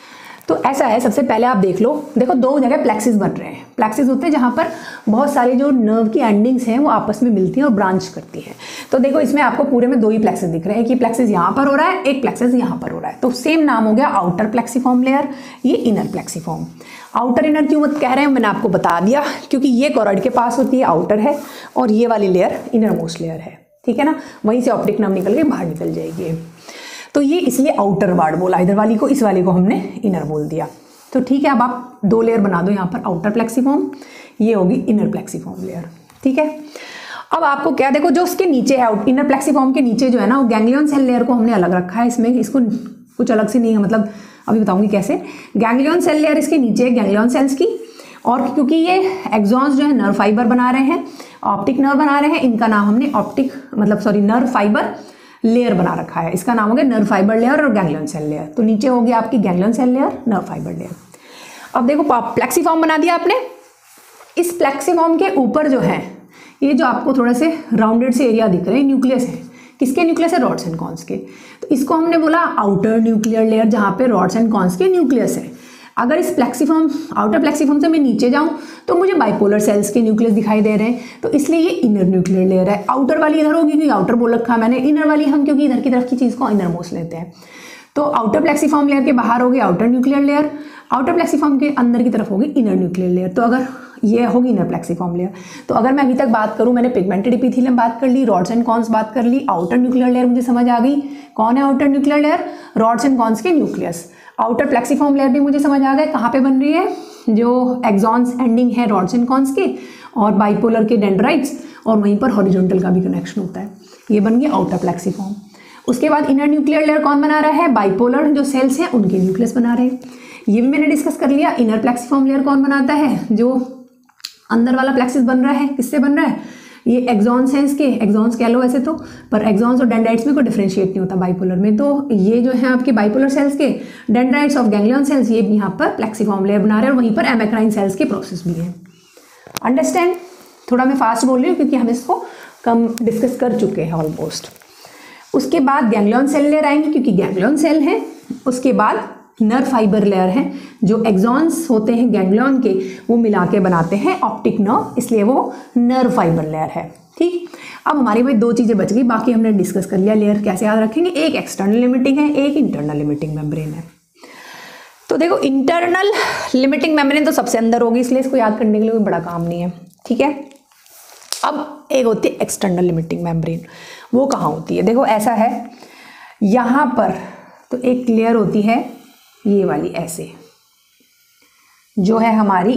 तो ऐसा है, सबसे पहले आप देख लो, देखो दो जगह प्लेक्सिस बन रहे हैं, प्लेक्सिस होते हैं जहाँ पर बहुत सारे जो नर्व की एंडिंग्स हैं वो आपस में मिलती हैं और ब्रांच करती हैं। तो देखो इसमें आपको पूरे में दो ही प्लेक्सिस दिख रहे हैं, कि प्लेक्सिस यहाँ पर हो रहा है, एक प्लेक्सिस यहाँ पर हो रहा है, तो सेम नाम हो गया आउटर प्लेक्सीफॉर्म लेयर, ये इनर प्लेक्सीफॉर्म। आउटर इनर क्यों मत कह रहे हैं, मैंने आपको बता दिया, क्योंकि ये कॉर्ड के पास होती है आउटर है और ये वाली लेयर इनर मोस्ट लेयर है, ठीक है ना, वहीं से ऑप्टिक नर्व निकल के बाहर निकल जाएगी। तो ये इसलिए आउटर वार्ड बोला, इधर वाली को, इस वाली को हमने इनर बोल दिया। तो ठीक है, अब आप दो लेयर बना दो यहाँ पर, आउटर प्लेक्सीफॉर्म, ये होगी इनर प्लेक्सीफॉर्म लेयर, ठीक है। अब आपको क्या, देखो जो उसके नीचे है इनर प्लेक्सीफॉर्म के नीचे जो है ना वो गैंग्लियन सेल लेयर को हमने अलग रखा है, इसमें इसको कुछ अलग से नहीं है, मतलब अभी बताऊंगी कैसे। गैंग्लियन सेल लेयर इसके नीचे है गैंग्लियन सेल्स की, और क्योंकि ये एक्सॉन्स जो है नर्व फाइबर बना रहे हैं, ऑप्टिक नर्व बना रहे हैं, इनका नाम हमने ऑप्टिक मतलब सॉरी नर्व फाइबर लेयर बना रखा है, इसका नाम हो गया नर्व फाइबर लेयर और गैंग्लियन सेल लेयर। तो नीचे हो गया आपकी ganglion cell layer, nerve fibre layer. अब देखो प्लेक्सीफॉर्म बना दिया आपने, इस प्लेक्सीफॉर्म के ऊपर जो है ये जो आपको थोड़े से राउंडेड से एरिया दिख रहे हैं, न्यूक्लियस है, किसके न्यूक्लियस है, रॉड्स एंड कॉन्स के। तो इसको हमने बोला आउटर न्यूक्लियर लेयर, जहाँ पे रॉड्स एंड कॉन्स के न्यूक्लियस है। अगर इस प्लेक्सीफॉर्म आउटर प्लेक्सीफॉर्म से मैं नीचे जाऊं तो मुझे बाइपोलर सेल्स के न्यूक्लियस दिखाई दे रहे हैं, तो इसलिए ये इनर न्यूक्लियर लेयर है। आउटर वाली इधर होगी क्योंकि आउटर बोल रखा है मैंने, इनर वाली हम क्योंकि इधर की तरफ की चीज़ को इनर मोस्ट लेते हैं। तो आउटर प्लेक्सीफॉर्म लेयर के बाहर होगी outer nuclear layer, outer plexiform के अंदर की तरफ होगी इनर न्यूक्लियर लेयर। तो अगर ये होगी इनर प्लेक्सीफॉर्म लेयर, तो अगर मैं अभी तक बात करूं, मैंने पिगमेंटेड एपिथेलियम बात कर ली, रॉड्स एंड कॉन्स बात कर ली, आउटर न्यूक्लियर लेयर मुझे समझ आ गई, कौन है outer nuclear layer, rods and cones के न्यूक्लियस। आउटर प्लेक्सीफॉर्म लेयर भी मुझे समझ आ गए कहाँ पे बन रही है, जो एक्सॉन्स एंडिंग है रॉड्स एंड कॉन्स के और बाइपोलर के डेंड्राइट्स, और वहीं पर हॉरिजॉन्टल का भी कनेक्शन होता है, ये बन गया आउटर प्लेक्सीफॉर्म। उसके बाद इनर न्यूक्लियर लेयर कौन बना रहा है, बाइपोलर जो सेल्स हैं उनके न्यूक्लियस बना रहे हैं, ये भी मैंने डिस्कस कर लिया। इनर प्लेक्सीफॉर्म लेयर कौन बनाता है, जो अंदर वाला प्लेक्सिस बन रहा है, किससे बन रहा है, ये एक्सॉन्स हैं इसके, एक्सॉन्स कह लो वैसे तो, पर एक्सॉन्स और डेंड्राइट्स में कोई डिफरेंशिएट नहीं होता बाइपोलर में। तो ये जो है आपके बाइपोलर सेल्स के डेंड्राइट्स ऑफ गैंग्लियन सेल्स, ये यहाँ पर प्लेक्सीफॉर्म लेयर बना रहे हैं, और वहीं पर एमेक्राइन सेल्स के प्रोसेस भी है। अंडरस्टैंड, थोड़ा मैं फास्ट बोल रही हूँ क्योंकि हम इसको कम डिस्कस कर चुके हैं ऑलमोस्ट। उसके बाद गैंग्लियन सेल लेयर आएंगे क्योंकि गैंग्लियन सेल है, उसके बाद नर्व फाइबर लेयर हैं, जो एक्सॉन्स होते हैं गैंग्लियन के, वो मिला के बनाते हैं ऑप्टिक नर्व, इसलिए वो नर्व फाइबर लेयर है। ठीक, अब हमारी भाई दो चीज़ें बच गई, बाकी हमने डिस्कस कर लिया। लेयर कैसे याद रखेंगे, एक एक्सटर्नल लिमिटिंग है, एक इंटरनल लिमिटिंग मेम्ब्रेन है। तो देखो इंटरनल लिमिटिंग मेम्ब्रेन तो सबसे अंदर होगी, इसलिए इसको याद करने के लिए कोई बड़ा काम नहीं है। ठीक है, अब एक होती है एक्सटर्नल लिमिटिंग मेम्ब्रेन, वो कहाँ होती है? देखो ऐसा है, यहाँ पर तो एक लेयर होती है ये वाली ऐसे, जो है हमारी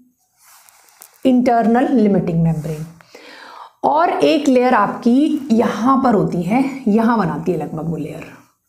इंटरनल लिमिटिंग मेम्ब्रेन, और एक लेयर आपकी यहाँ पर होती है, यहाँ बनाती है लगभग वो लेयर।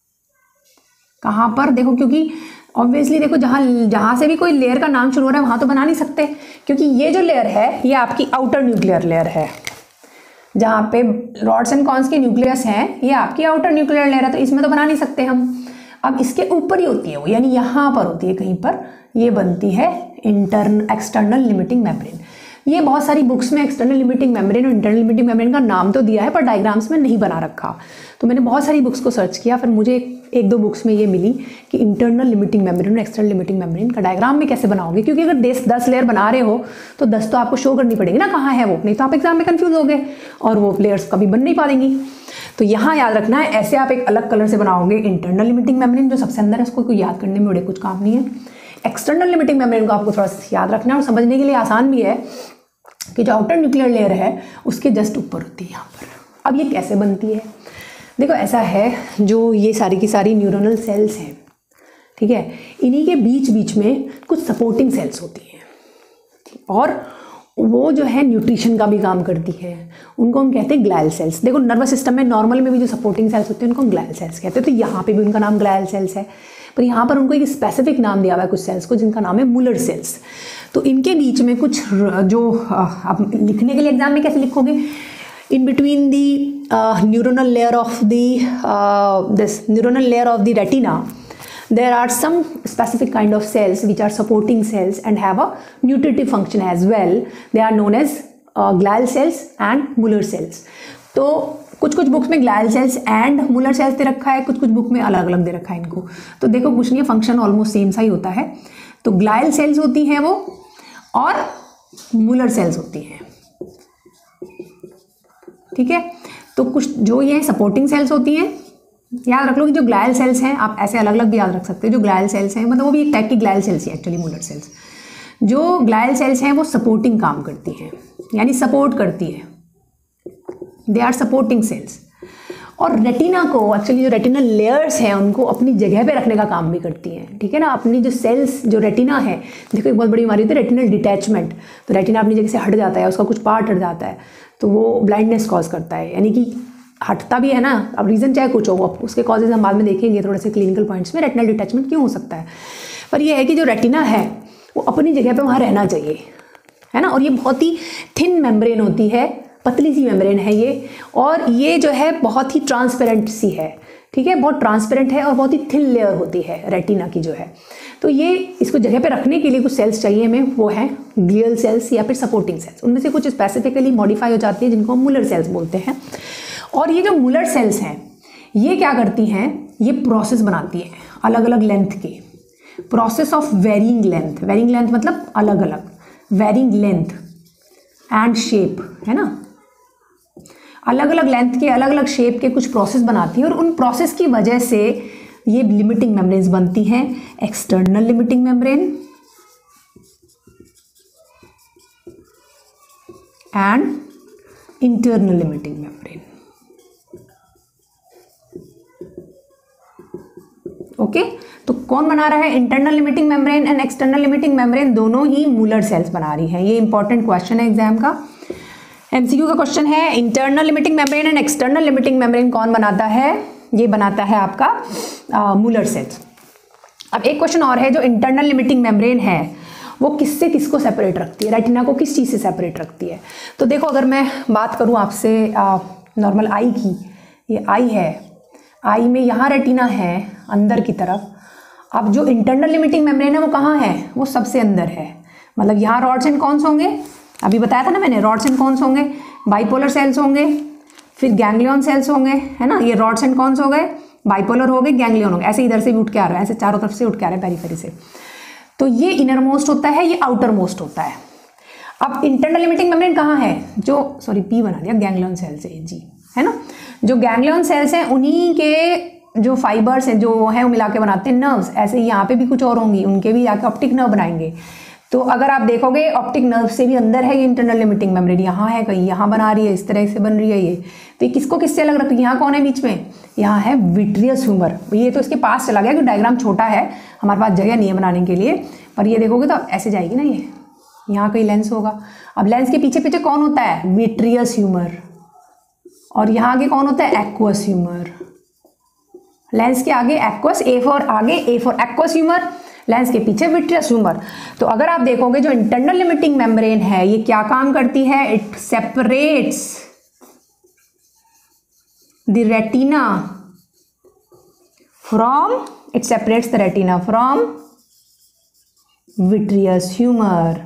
कहाँ पर? देखो क्योंकि ऑब्वियसली देखो जहाँ जहाँ से भी कोई लेयर का नाम शुरू हो रहा है वहाँ तो बना नहीं सकते, क्योंकि ये जो लेयर है ये आपकी आउटर न्यूक्लियर लेयर है, जहाँ पे रॉड्स एंड कॉन्स के न्यूक्लियस हैं, ये आपकी आउटर न्यूक्लियर लेयर है, तो इसमें तो बना नहीं सकते हम। अब इसके ऊपर ही होती है वो, यानी यहाँ पर होती है कहीं पर, ये बनती है इंटरन एक्सटर्नल लिमिटिंग मेम्ब्रेन। ये बहुत सारी बुक्स में एक्सटर्नल लिमिटिंग मेम्ब्रेन और इंटरनल लिमिटिंग मेम्ब्रेन का नाम तो दिया है, पर डायग्राम्स में नहीं बना रखा। तो मैंने बहुत सारी बुक्स को सर्च किया, फिर मुझे एक दो बुक्स में ये मिली कि इंटरनल लिमिटिंग मेम्ब्रेन और एक्सटर्नल लिमिटिंग मेम्ब्रेन का डायग्राम में कैसे बनाओगे, क्योंकि अगर दस दस लेयर बना रहे हो तो दस तो आपको शो करनी पड़ेगी ना कहाँ है वो, नहीं तो आप एग्जाम में कन्फ्यूज हो गए और वो लेयर्स कभी बन नहीं पाएंगी। तो यहाँ याद रखना है, ऐसे आप एक अलग कलर से बनाओगे इंटरनल लिमिटिंग मेम्ब्रेन जो सबसे अंदर है, उसको कोई याद करने में बड़े कुछ काम नहीं है। एक्सटर्नल लिमिटिंग मेम्ब्रेन को आपको थोड़ा सा याद रखना है, और समझने के लिए आसान भी है कि जो आउटर न्यूक्लियर लेयर है उसके जस्ट ऊपर होती है यहाँ पर। अब ये कैसे बनती है? देखो ऐसा है, जो ये सारी की सारी न्यूरोनल सेल्स हैं, ठीक है, इन्हीं के बीच बीच में कुछ सपोर्टिंग सेल्स होती हैं, और वो जो है न्यूट्रिशन का भी काम करती है, उनको हम कहते हैं ग्लायल सेल्स। देखो नर्वस सिस्टम में नॉर्मल में भी जो सपोर्टिंग सेल्स होते हैं उनको हम ग्लायल सेल्स कहते हैं, तो यहाँ पे भी उनका नाम ग्लायल सेल्स है, पर यहाँ पर उनको एक स्पेसिफिक नाम दिया हुआ है कुछ सेल्स को, जिनका नाम है मुलर सेल्स। तो इनके बीच में कुछ जो आप लिखने के लिए एग्जाम में कैसे लिखोगे, in between the uh, neuronal layer of the uh, this neuronal layer of the retina, there are some specific kind of cells which are supporting cells and have a nutritive function as well. They are known as uh, glial cells and Muller cells. तो कुछ कुछ books में glial cells and Muller cells दे रखा है, कुछ कुछ book में अलग अलग दे रखा है इनको। तो देखो कुछ नहीं है, फंक्शन ऑलमोस्ट सेम सा ही होता है। तो ग्लायल सेल्स होती हैं वो, और मुलर सेल्स होती हैं, ठीक है। तो कुछ जो ये सपोर्टिंग सेल्स होती हैं, याद रख लो कि जो ग्लायल सेल्स हैं, आप ऐसे अलग अलग भी याद रख सकते हो, जो ग्लायल सेल्स हैं मतलब वो भी एक टाइप की ग्लायल सेल्स ही एक्चुअली मुलर सेल्स। जो ग्लायल सेल्स हैं वो सपोर्टिंग काम करती हैं, यानी सपोर्ट करती है, दे आर सपोर्टिंग सेल्स। और रेटिना को एक्चुअली जो रेटिनल लेयर्स हैं उनको अपनी जगह पे रखने का काम भी करती हैं, ठीक है ना। अपनी जो सेल्स जो रेटिना है, देखो एक बहुत बड़ी बीमारी होती है रेटिनल डिटैचमेंट, तो रेटिना अपनी जगह से हट जाता है, उसका कुछ पार्ट हट जाता है, तो वो ब्लाइंडनेस कॉज करता है, यानी कि हटता भी है ना। अब रीज़न चाहे कुछ हो, अब उसके कॉजेज हम बाद में देखेंगे थोड़े से क्लिनिकल पॉइंट्स में, रेटिनल डिटैचमेंट क्यों हो सकता है। पर यह है कि जो रेटिना है वो अपनी जगह पे वहाँ रहना चाहिए, है ना। और ये बहुत ही थिन मेम्ब्रेन होती है, पतली सी मेम्ब्रेन है ये, और ये जो है बहुत ही ट्रांसपेरेंट सी है, ठीक है, बहुत ट्रांसपेरेंट है और बहुत ही थिन लेयर होती है रेटिना की जो है। तो ये इसको जगह पे रखने के लिए कुछ सेल्स चाहिए हमें, वो है ग्लियल सेल्स या फिर सपोर्टिंग सेल्स। उनमें से कुछ स्पेसिफिकली मॉडिफाई हो जाती है जिनको हम मुलर सेल्स बोलते हैं। और ये जो मुलर सेल्स हैं ये क्या करती हैं, ये प्रोसेस बनाती हैं अलग अलग लेंथ के, process of varying length. Varying length मतलब अलग अलग, वेरिंग लेंथ एंड शेप, है ना। अलग अलग लेंथ के अलग अलग शेप के कुछ प्रोसेस बनाती है, और उन प्रोसेस की वजह से ये लिमिटिंग मेम्ब्रेन्स बनती हैं। External limiting membrane and internal limiting membrane. Okay, तो कौन बना रहा है, internal limiting membrane and external limiting membrane, दोनों ही मुलर सेल्स बना रही हैं। ये इंपॉर्टेंट क्वेश्चन है एग्जाम का, एमसीक्यू का क्वेश्चन है। Internal limiting membrane and external limiting membrane कौन बनाता है, ये बनाता है आपका मुलर सेल्स। अब एक क्वेश्चन और है, जो इंटरनल लिमिटिंग मेम्ब्रेन है वो किससे किसको सेपरेट रखती है, रेटिना को किस चीज़ से सेपरेट रखती है। तो देखो अगर मैं बात करूँ आपसे नॉर्मल आई की, ये आई है, आई में यहाँ रेटिना है अंदर की तरफ। अब जो इंटरनल लिमिटिंग मेम्ब्रेन है वो कहाँ है, वो सबसे अंदर है, मतलब यहाँ रॉड्स एंड कॉन्स होंगे, अभी बताया था ना मैंने, रॉड्स एंड कॉन्स होंगे, बाइपोलर सेल्स होंगे, फिर गैंग्लियन सेल्स होंगे, है ना, ये रॉड्स एंड कॉन्स हो गए। बाइपोलर हो गए, गैंग्लियन हो गए, ऐसे इधर से भी उठ के आ रहा है, ऐसे चारों तरफ से उठ के आ रहा है पेरीफेरी से। तो ये इनर मोस्ट होता है, ये आउटर मोस्ट होता है। अब इंटरनल लिमिटिंग मेम्ब्रेन कहाँ है, जो सॉरी पी बना दिया, गैंग्लियन सेल्स है जी, है ना। जो गैंग्लियन सेल्स हैं उन्हीं के जो फाइबर्स हैं जो है वो मिला के बनाते हैं नर्व्स। ऐसे यहाँ पे भी कुछ और होंगी, उनके भी जाके ऑप्टिक नर्व बनाएंगे। तो अगर आप देखोगे ऑप्टिक नर्व से भी अंदर है ये इंटरनल लिमिटिंग मेम्ब्रेन, यहाँ है कहीं, यहाँ बना रही है, इस तरह से बन रही है ये। तो ये किसको किससे अलग रखती है, यहाँ कौन है बीच में, यहाँ है विट्रियस ह्यूमर। ये तो इसके पास चला गया, क्योंकि डायग्राम छोटा है, हमारे पास जगह नहीं है बनाने के लिए। पर ये देखोगे तो ऐसे जाएगी ना, ये यहाँ कहीं लेंस होगा। अब लेंस के पीछे पीछे कौन होता है, विट्रियस ह्यूमर, और यहाँ आगे कौन होता है, एक्वस ह्यूमर। लेंस के आगे एक्वस, ए फॉर आगे, A for aqueous humour, lens के पीछे विट्रियस ह्यूमर। तो अगर आप देखोगे जो इंटरनल लिमिटिंग मेम्ब्रेन है ये क्या काम करती है, it separates the retina from, it separates the retina from vitreous humour.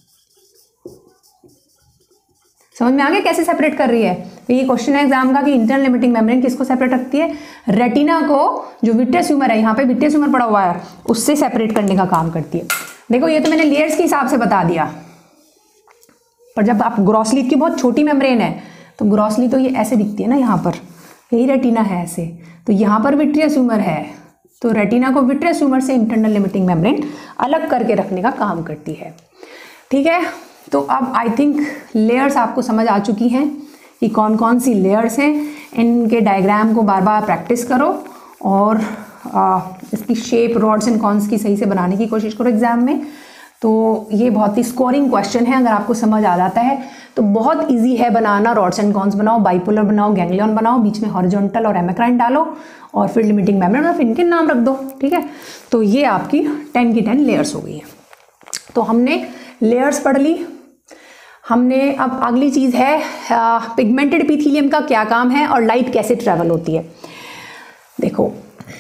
समझ में आ गया कैसे सेपरेट कर रही है। तो ये क्वेश्चन है एग्जाम का कि इंटरनल लिमिटिंग मेम्ब्रेन किसको सेपरेट रखती है, रेटिना को, जो विट्रियस ह्यूमर है, यहाँ पे विट्रियस ह्यूमर पड़ा हुआ है, उससे सेपरेट करने का काम करती है। देखो ये तो मैंने लेयर्स के हिसाब से बता दिया, पर जब आप ग्रॉसली की बहुत छोटी मेम्ब्रेन है तो ग्रॉसली तो ये ऐसे दिखती है ना, यहाँ पर यही रेटिना है ऐसे, तो यहाँ पर विट्रियस ह्यूमर है, तो रेटिना को विट्रियस ह्यूमर से इंटरनल लिमिटिंग मेम्ब्रेन अलग करके रखने का काम करती है। ठीक है, तो अब आई थिंक लेयर्स आपको समझ आ चुकी हैं कि कौन कौन सी लेयर्स हैं। इनके डायग्राम को बार बार प्रैक्टिस करो और आ, इसकी शेप रॉड्स एंड कॉन्स की सही से बनाने की कोशिश करो एग्जाम में। तो ये बहुत ही स्कोरिंग क्वेश्चन है, अगर आपको समझ आ जाता है तो बहुत इजी है बनाना। रॉड्स एंड कॉन्स बनाओ, बाइपोलर बनाओ, गैंग्लियन बनाओ, बीच में हॉरिजॉन्टल और एमेक्राइन डालो और फिर लिमिटिंग मेम्ब्रेन और फिर इनके नाम रख दो। ठीक है, तो ये आपकी टेन की टेन लेयर्स हो गई हैं। तो हमने लेयर्स पढ़ ली। हमने अब अगली चीज़ है पिगमेंटेड एपिथेलियम का क्या काम है और लाइट कैसे ट्रैवल होती है। देखो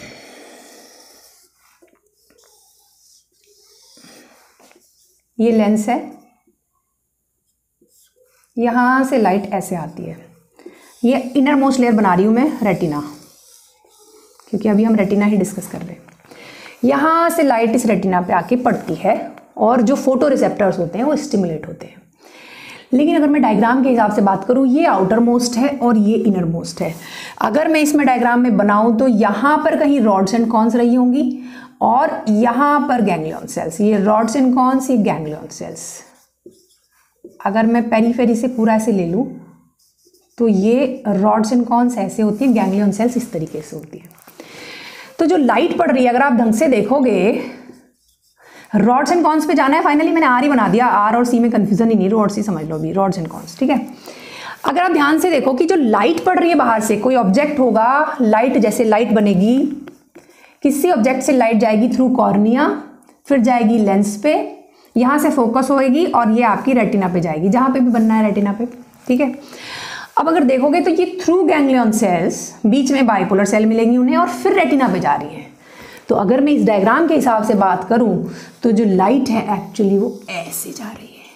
ये लेंस है, यहाँ से लाइट ऐसे आती है, ये इनर मोस्ट लेयर बना रही हूँ मैं रेटिना, क्योंकि अभी हम रेटिना ही डिस्कस कर रहे हैं। यहाँ से लाइट इस रेटिना पे आके पड़ती है और जो फोटो रिसेप्टर्स होते हैं वो स्टिमुलेट होते हैं। लेकिन अगर मैं डायग्राम के हिसाब से बात करूँ, ये आउटर मोस्ट है और ये इनर मोस्ट है। अगर मैं इसमें डायग्राम में बनाऊँ तो यहाँ पर कहीं रॉड्स एंड कॉन्स रही होंगी और यहाँ पर गैंग्लियन सेल्स, ये रॉड्स एंड कॉन्स, ये गैंग्लियन सेल्स। अगर मैं पेरीफेरी से पूरा ऐसे ले लूँ तो ये रॉड्स एंड कॉन्स ऐसे होती हैं, गैंग्लियन सेल्स इस तरीके से होती हैं। तो जो लाइट पड़ रही है, अगर आप ढंग से देखोगे, रॉड्स एंड कॉन्स पे जाना है। फाइनली मैंने आर ही बना दिया, आर और सी में कंफ्यूजन ही नहीं, रॉड्स ही समझ लो अभी, रॉड्स एंड कॉन्स। ठीक है, अगर आप ध्यान से देखो कि जो लाइट पड़ रही है बाहर से, कोई ऑब्जेक्ट होगा, लाइट जैसे लाइट बनेगी, किसी ऑब्जेक्ट से लाइट जाएगी थ्रू कॉर्निया, फिर जाएगी लेंस पे, यहाँ से फोकस होएगी और ये आपकी रेटिना पे जाएगी, जहाँ पे भी बनना है रेटिना पे। ठीक है, अब अगर देखोगे तो ये थ्रू गैंग्लियन सेल्स, बीच में बाइपोलर सेल मिलेंगी उन्हें और फिर रेटिना पे जा रही है। तो अगर मैं इस डायग्राम के हिसाब से बात करूं तो जो लाइट है एक्चुअली वो ऐसे जा रही है।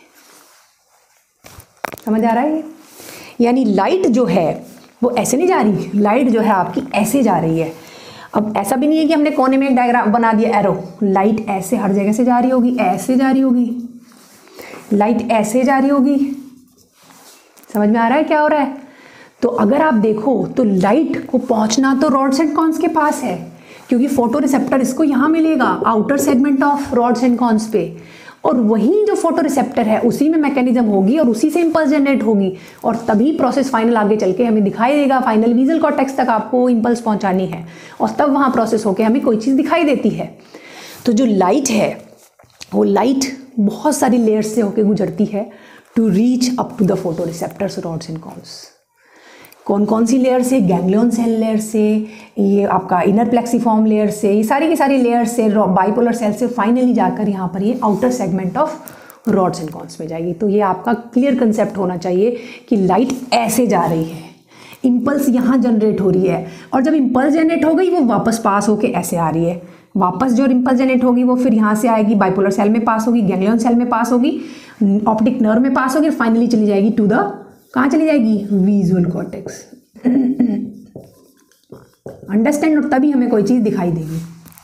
समझ आ रहा है? यानी लाइट जो है वो ऐसे नहीं जा रही, लाइट जो है आपकी ऐसे जा रही है। अब ऐसा भी नहीं है कि हमने कोने में एक डायग्राम बना दिया एरो, लाइट ऐसे हर जगह से जा रही होगी, ऐसे जा रही होगी, लाइट ऐसे जा रही होगी। समझ में आ रहा है क्या हो रहा है? तो अगर आप देखो तो लाइट को पहुंचना तो रॉड्स एंड कॉन्स के पास है, क्योंकि फोटो रिसेप्टर इसको यहाँ मिलेगा, outer segment of rods and cones पे, और वही जो फोटो रिसेप्टर है उसी में मैकेनिज्म होगी और उसी से इंपल्स जनरेट होगी और तभी प्रोसेस फाइनल आगे चल के हमें दिखाई देगा। फाइनल विजुअल कॉर्टेक्स तक आपको इंपल्स पहुंचानी है और तब वहाँ प्रोसेस होकर हमें कोई चीज़ दिखाई देती है। तो जो लाइट है वो लाइट बहुत सारी लेयर्स से होकर गुजरती है to reach up to the photoreceptors rods and cones. कौन कौन सी लेयर से? गैंग्लियन सेल लेयर से, ये आपका इनर प्लेक्सीफॉर्म लेयर से, ये सारी की सारी लेयर से, बाइपोलर सेल से फाइनली जाकर यहाँ पर ये outer segment of rods and cones में जाएगी। तो ये आपका क्लियर कंसेप्ट होना चाहिए कि लाइट ऐसे जा रही है, इंपल्स यहाँ जनरेट हो रही है, और जब इंपल्स जनरेट हो गई वो वापस पास होके ऐसे आ रही है। वापस जो इंपल्स जनरेट होगी वो फिर यहाँ से आएगी, बाइपोलर सेल में पास होगी, गैंग्लियन सेल में पास होगी, ऑप्टिक नर्व में पास होगी, फाइनली चली जाएगी टू द, कहाँ चली जाएगी? Visual cortex. अंडरस्टैंड, और तभी हमें कोई चीज़ दिखाई देगी।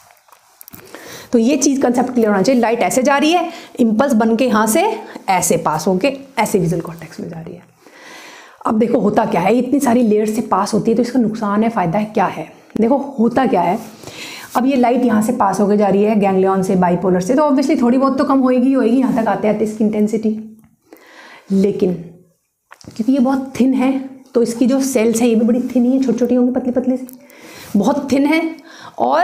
तो ये चीज़ कंसेप्ट क्लियर होना चाहिए। लाइट ऐसे जा रही है, इम्पल्स बन के यहाँ से ऐसे पास होके ऐसे विजुअल कॉर्टेक्स में जा रही है। अब देखो होता क्या है, इतनी सारी लेयर्स से पास होती है तो इसका नुकसान है, फ़ायदा है, क्या है। देखो होता क्या है, अब ये लाइट यहाँ से पास होकर जा रही है गैंग्लियन से, बाइपोलर से, तो ऑब्वियसली थोड़ी बहुत तो कम होएगी होएगी यहाँ तक आते आते इसकी इंटेंसिटी। लेकिन क्योंकि ये बहुत थिन है तो इसकी जो सेल्स हैं ये भी बड़ी थिन ही है, छोटी छोटी होंगी, पतली पतली सी, बहुत थिन है। और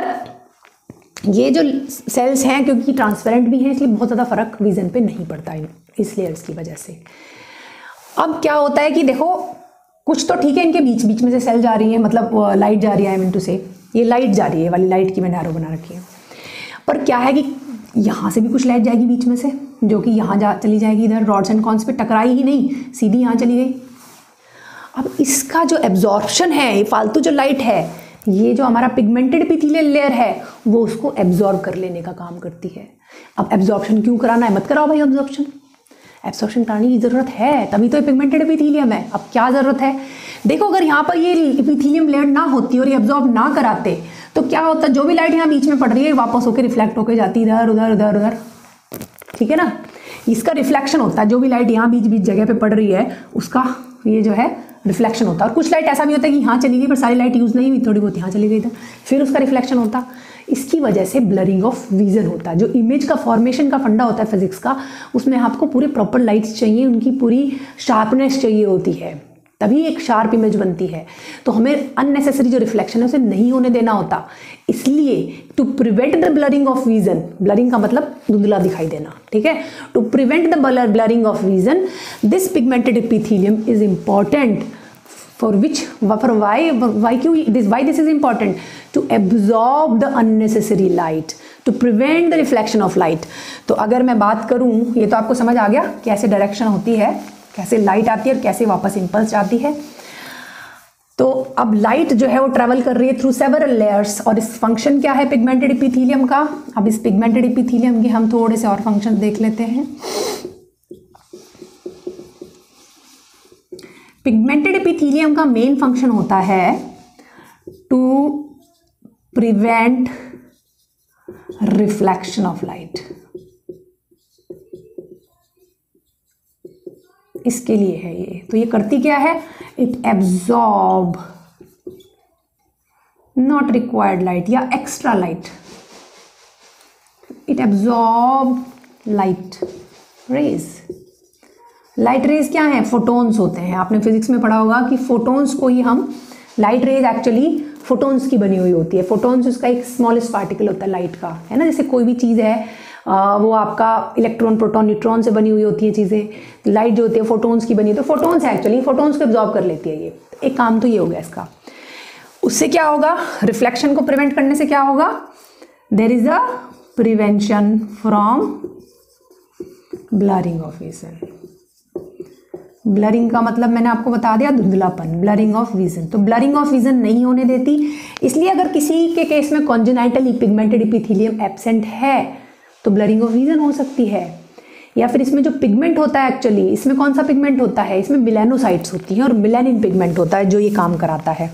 ये जो सेल्स हैं क्योंकि ट्रांसपेरेंट भी हैं इसलिए बहुत ज़्यादा फर्क विजन पे नहीं पड़ता है इस लेयर्स की वजह से। अब क्या होता है कि देखो कुछ तो ठीक है, इनके बीच बीच में से सेल जा रही है, मतलब लाइट जा रही है, आई मीन टू से ये लाइट जा रही है, वाली लाइट की मैंने एरो बना रखी है। पर क्या है कि यहाँ से भी कुछ लाइट जाएगी बीच में से, जो कि यहाँ जा चली जाएगी, इधर रॉड्स एंड कॉन्स पे टकराई ही नहीं, सीधी यहाँ चली गई। अब इसका जो एब्जॉर्प्शन है, ये फालतू जो लाइट है, ये जो हमारा पिगमेंटेड एपिथेलियल लेयर है वो उसको एब्जॉर्ब कर लेने का काम करती है। अब एब्जॉर्प्शन क्यों कराना है, मत कराओ भाई एब्जॉर्प्शन, एब्जॉर्प्शन कराने की ज़रूरत है, तभी तो ये पिगमेंटेड एपिथेलियम है। अब क्या ज़रूरत है, देखो अगर यहाँ पर ये एपिथेलियम लेयर ना होती और ये एब्जॉर्ब ना कराते तो क्या होता, जो भी लाइट यहाँ बीच में पड़ रही है वापस होकर रिफ्लेक्ट होकर जाती इधर उधर उधर उधर, ठीक है ना, इसका रिफ्लेक्शन होता है। जो भी लाइट यहाँ बीच बीच जगह पे पड़ रही है उसका ये जो है रिफ्लेक्शन होता है। और कुछ लाइट ऐसा भी होता है कि यहाँ चली गई पर सारी लाइट यूज़ नहीं हुई, थोड़ी बहुत यहाँ चली गई इधर, फिर उसका रिफ्लेक्शन होता। इसकी वजह से ब्लरिंग ऑफ विजन होता है। जो इमेज का फॉर्मेशन का फंडा होता है फिजिक्स का, उसमें आपको पूरे प्रॉपर लाइट्स चाहिए, उनकी पूरी शार्पनेस चाहिए होती है, तभी एक शार्प इमेज बनती है। तो हमें अननेसेसरी जो रिफ्लेक्शन है उसे नहीं होने देना होता। इसलिए to prevent the blurring of vision, blurring का मतलब धुंधला दिखाई देना, ठीक है, to prevent the blurring of vision this pigmented epithelium is important for which for why why this why this is important to absorb the unnecessary light, to prevent the reflection of light। तो अगर मैं बात करूं, ये तो आपको समझ आ गया कैसे डायरेक्शन होती है, कैसे लाइट आती है और कैसे वापस इंपल्स जाती है। तो अब लाइट जो है वो ट्रेवल कर रही है थ्रू सेवरल लेयर्स, और इस फंक्शन क्या है पिगमेंटेड एपिथेलियम का। अब इस पिगमेंटेड एपिथेलियम के हम थोड़े से और फंक्शन देख लेते हैं। पिगमेंटेड एपिथेलियम का मेन फंक्शन होता है to prevent reflection of light. इसके लिए है ये। तो ये करती क्या है, it absorb not required light या extra light, it absorb light rays. Light rays क्या है, फोटोन्स होते हैं। आपने फिजिक्स में पढ़ा होगा कि फोटोन्स को ही हम, लाइट रेज एक्चुअली फोटोन्स की बनी हुई होती है। फोटोन्स उसका एक स्मॉलेस्ट पार्टिकल होता है लाइट का, है ना। जैसे कोई भी चीज़ है आ, वो आपका इलेक्ट्रॉन प्रोटॉन न्यूट्रॉन से बनी हुई होती है चीज़ें। लाइट जो होती है फोटोन्स की बनी, तो फोटोन्स है एक्चुअली, फोटोन्स को एब्जॉर्ब कर लेती है ये। एक काम तो ये हो गया इसका। उससे क्या होगा, रिफ्लेक्शन को प्रिवेंट करने से क्या होगा, there is a prevention from blurring of vision. Blurring का मतलब मैंने आपको बता दिया, धुंधलापन, ब्लरिंग ऑफ विजन। तो ब्लरिंग ऑफ विजन नहीं होने देती। इसलिए अगर किसी के केस में कॉन्जेनाइटली पिगमेंटेड एपिथेलियम एब्सेंट है तो ब्लरिंग ऑफ विजन हो सकती है। या फिर इसमें जो पिगमेंट होता है एक्चुअली, इसमें कौन सा पिगमेंट होता है, इसमें मेलानोसाइट्स होती हैं और मेलानिन पिगमेंट होता है जो ये काम कराता है।